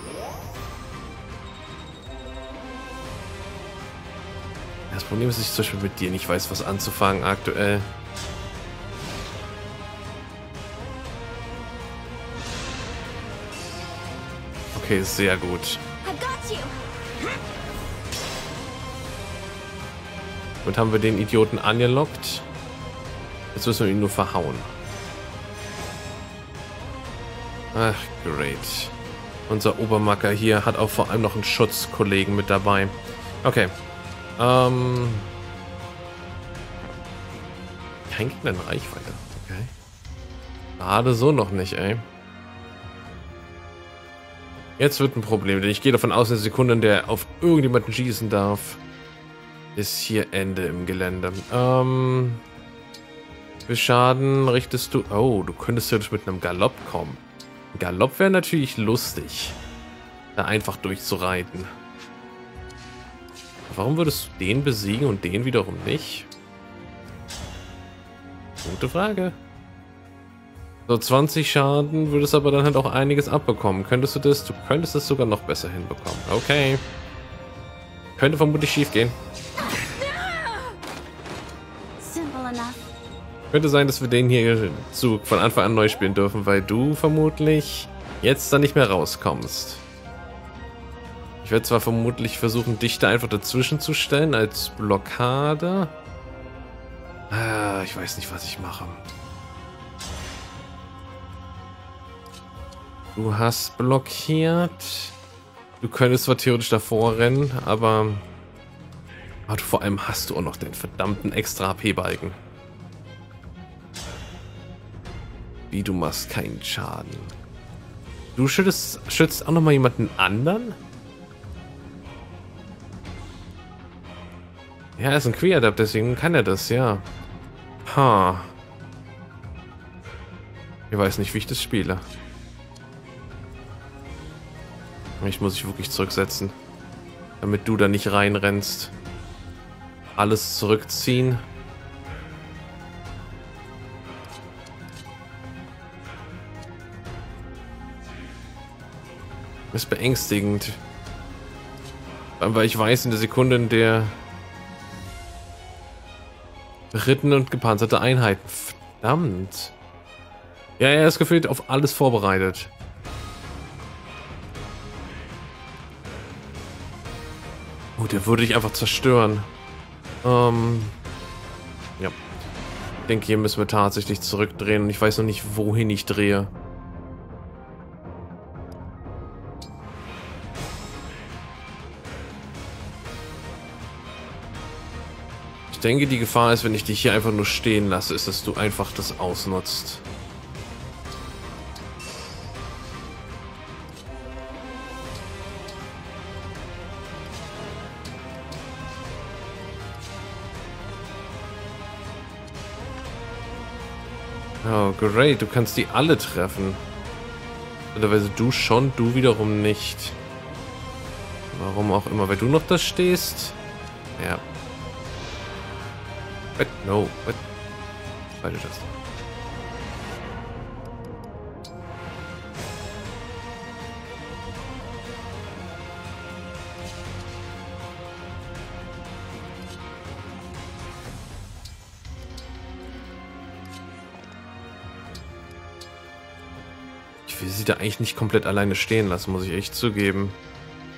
Das Problem ist, dass ich zum Beispiel mit dir nicht weiß, was anzufangen aktuell. Okay, sehr gut. Und haben wir den Idioten angelockt. Jetzt müssen wir ihn nur verhauen. Ach, great. Unser Obermacker hier hat auch vor allem noch einen Schutzkollegen mit dabei. Okay. Kein Gegner in Reichweite. Okay. Gerade so noch nicht, ey. Jetzt wird ein Problem, denn ich gehe davon aus, in der Sekunde, in der auf irgendjemanden schießen darf, ist hier Ende im Gelände. Wie Schaden richtest du? Oh, du könntest ja mit einem Galopp kommen. Ein Galopp wäre natürlich lustig, da einfach durchzureiten. Warum würdest du den besiegen und den wiederum nicht? Gute Frage. So, 20 Schaden würdest aber dann halt auch einiges abbekommen. Könntest du das? Du könntest das sogar noch besser hinbekommen. Okay. Könnte vermutlich schief gehen. Könnte sein, dass wir den hier von Anfang an neu spielen dürfen, weil du vermutlich jetzt dann nicht mehr rauskommst. Ich werde zwar vermutlich versuchen, dich da einfach dazwischen zu stellen als Blockade. Ich weiß nicht, was ich mache. Du hast blockiert. Du könntest zwar theoretisch davor rennen, aber vor allem hast du auch noch den verdammten extra HP-Balken. Wie, du machst keinen Schaden. Du schützt auch noch mal jemanden anderen? Ja, er ist ein Queer-Adapt, deswegen kann er das, ja. Ich weiß nicht, wie ich das spiele. Ich muss mich wirklich zurücksetzen, damit du da nicht reinrennst. Alles zurückziehen. Das ist beängstigend. Weil ich weiß, in der Sekunde, in der berittene und gepanzerte Einheiten. Verdammt. Ja, er ist gefühlt auf alles vorbereitet. Oh, der würde ich einfach zerstören. Ja. Ich denke, hier müssen wir tatsächlich zurückdrehen und ich weiß noch nicht, wohin ich drehe. Ich denke, die Gefahr ist, wenn ich dich hier einfach nur stehen lasse, ist, dass du einfach das ausnutzt. Oh, great. Du kannst die alle treffen. Andererweise du schon, du wiederum nicht. Warum auch immer. Weil du noch da stehst. Ja. What? No. What? Falsche Taste. Ich will sie da eigentlich nicht komplett alleine stehen lassen, muss ich echt zugeben.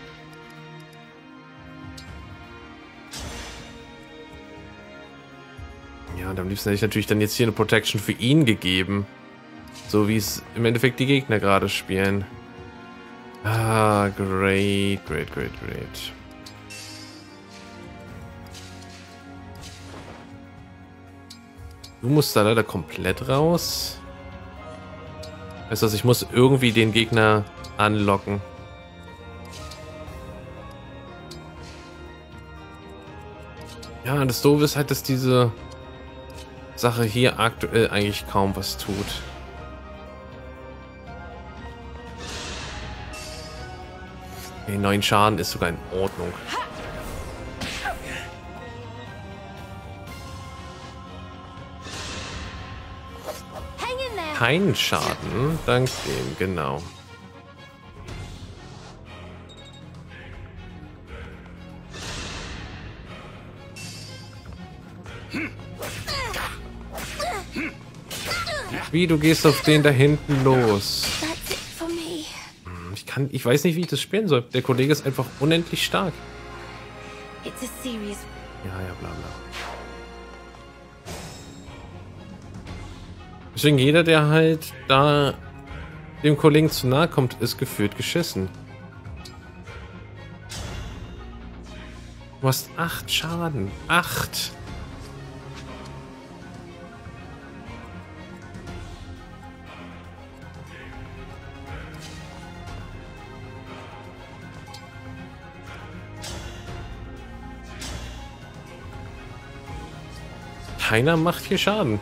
am liebsten hätte ich natürlich dann jetzt hier eine Protection für ihn gegeben. So wie es im Endeffekt die Gegner gerade spielen. Ah, great. Du musst da leider komplett raus. Weißt du was, ich muss irgendwie den Gegner anlocken. Ja, das Doofe ist halt, dass diese Sache hier aktuell eigentlich kaum was tut. Okay, 9 Schaden ist sogar in Ordnung. Kein Schaden, dank dem, genau. Wie, du gehst auf den da hinten los. Ich weiß nicht, wie ich das spielen soll. Der Kollege ist einfach unendlich stark. Ja, bla bla. Deswegen jeder, der halt da dem Kollegen zu nahe kommt, ist gefühlt geschissen. Du hast 8 Schaden. 8. Keiner macht hier Schaden.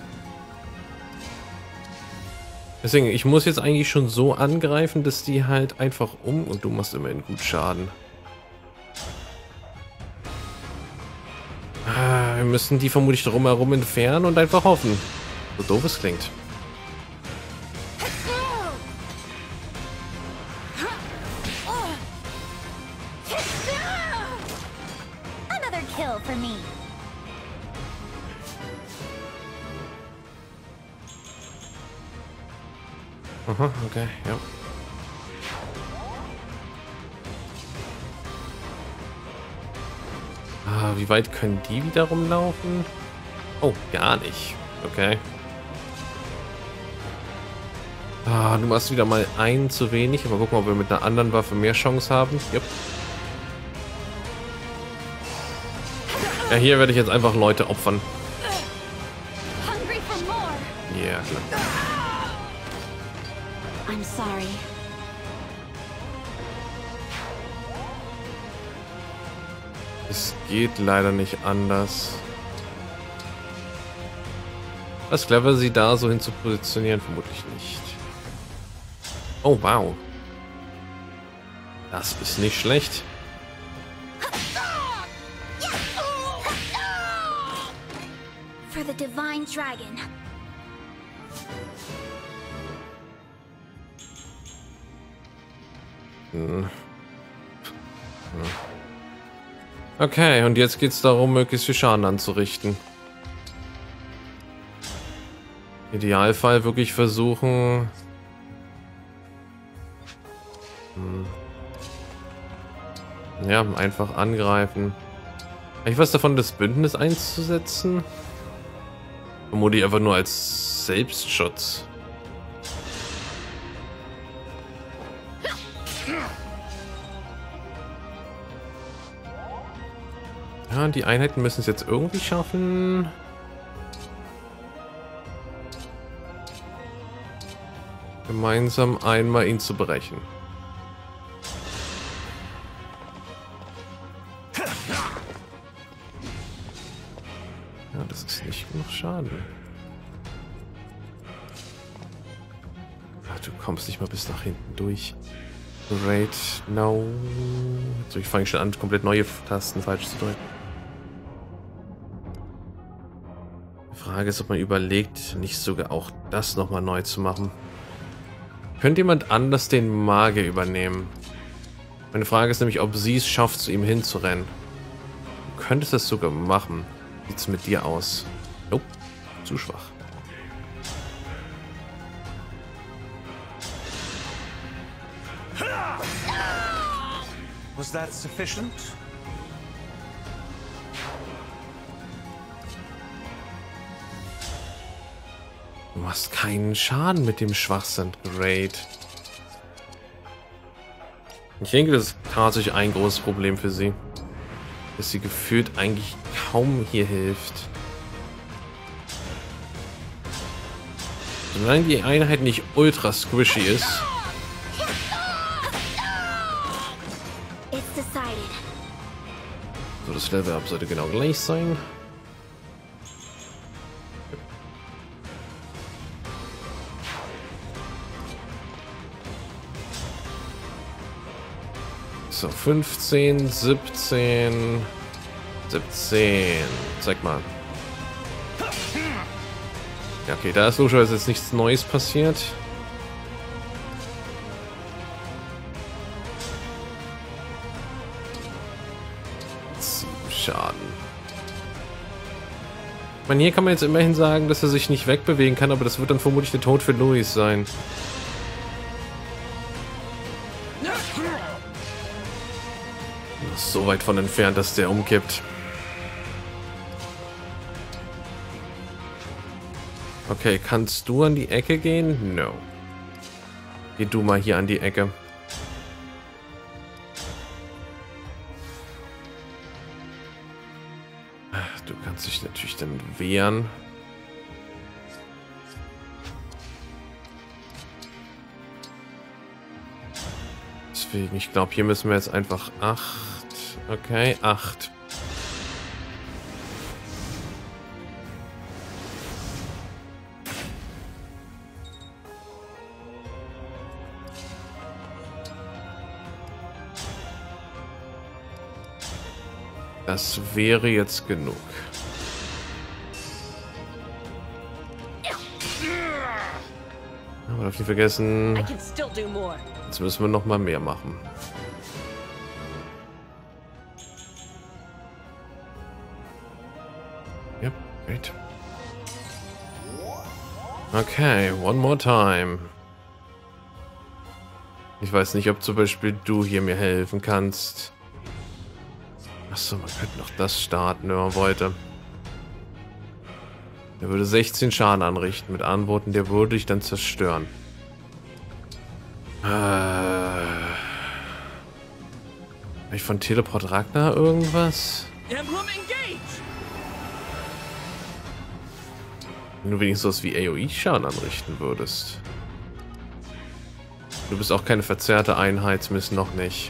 Deswegen, ich muss jetzt eigentlich schon so angreifen, dass die halt einfach und du machst immerhin gut Schaden. Wir müssen die vermutlich drumherum entfernen und einfach hoffen. So doof es klingt. Aha, okay, ja. Wie weit können die wieder rumlaufen? Oh, gar nicht. Okay. Du machst wieder mal einen zu wenig. Mal gucken, ob wir mit einer anderen Waffe mehr Chance haben. Yep. Ja, hier werde ich jetzt einfach Leute opfern. Ja, yeah, klar. I'm sorry. Es geht leider nicht anders. Was clever, sie da so hin zu positionieren, vermutlich nicht. Oh, wow. Das ist nicht schlecht. For the divine dragon. Okay, und jetzt geht es darum, möglichst viel Schaden anzurichten. Idealfall wirklich versuchen... Ja, einfach angreifen. Eigentlich was davon, das Bündnis einzusetzen? Vermutlich einfach nur als Selbstschutz. Ja, die Einheiten müssen es jetzt irgendwie schaffen. Gemeinsam einmal ihn zu brechen. Ja, das ist nicht genug Schaden. Ach, du kommst nicht mal bis nach hinten durch. Great, no. So, ich fange schon an, komplett neue Tasten falsch zu drücken. Die Frage ist, ob man überlegt, nicht sogar auch das nochmal neu zu machen. Könnte jemand anders den Magier übernehmen? Meine Frage ist nämlich, ob sie es schafft, zu ihm hinzurennen. Du könntest das sogar machen. Wie sieht's mit dir aus? Nope, zu schwach. Was that sufficient? machst keinen Schaden mit dem Schwachsinn. Great. Ich denke, das ist tatsächlich ein großes Problem für sie. Dass sie gefühlt eigentlich kaum hier hilft. Solange die Einheit nicht ultra squishy ist. So, das Level-Up sollte genau gleich sein. So, 15, 17, 17. Zeig mal. Ja, okay, da ist logischerweise jetzt nichts Neues passiert. Schaden. Ich meine, hier kann man jetzt immerhin sagen, dass er sich nicht wegbewegen kann, aber das wird dann vermutlich der Tod für Louis sein. So weit von entfernt, dass der umkippt. Okay, kannst du an die Ecke gehen? No. Geh du mal hier an die Ecke. Du kannst dich natürlich dann wehren. Deswegen, ich glaube, hier müssen wir jetzt einfach 8. Okay, 8. Das wäre jetzt genug. Aber darf nicht vergessen, jetzt müssen wir noch mal mehr machen. Ja, great. Okay, one more time. Ich weiß nicht, ob zum Beispiel du hier mir helfen kannst. Achso, man könnte noch das starten, wenn man wollte. Der würde 16 Schaden anrichten. Mit Antworten, der würde ich dann zerstören. Habe ich von Teleport Ragnar irgendwas? Wenn du wenigstens was wie AOE-Schaden anrichten würdest. Du bist auch keine verzerrte Einheit, zumindest noch nicht.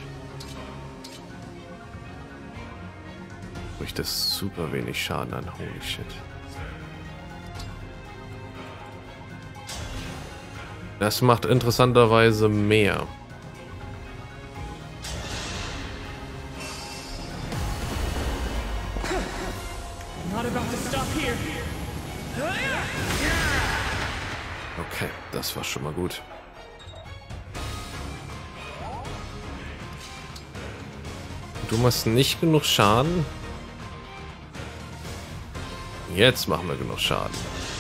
Das super wenig Schaden an. Holy shit. Das macht interessanterweise mehr. Okay, das war schon mal gut. Du machst nicht genug Schaden. Jetzt machen wir genug Schaden.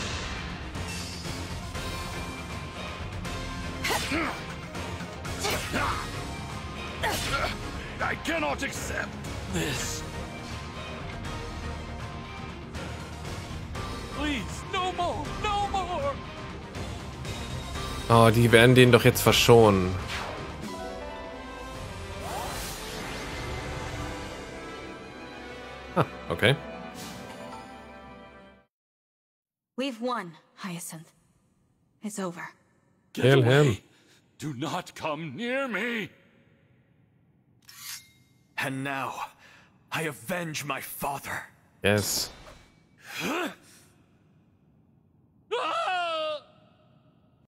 I cannot accept this. Please, no more, no more. Oh, die werden den doch jetzt verschonen. Ah, okay. We've won, Hyacinth. It's over. Kill him. Do not come near me. And now, I avenge my father. Yes.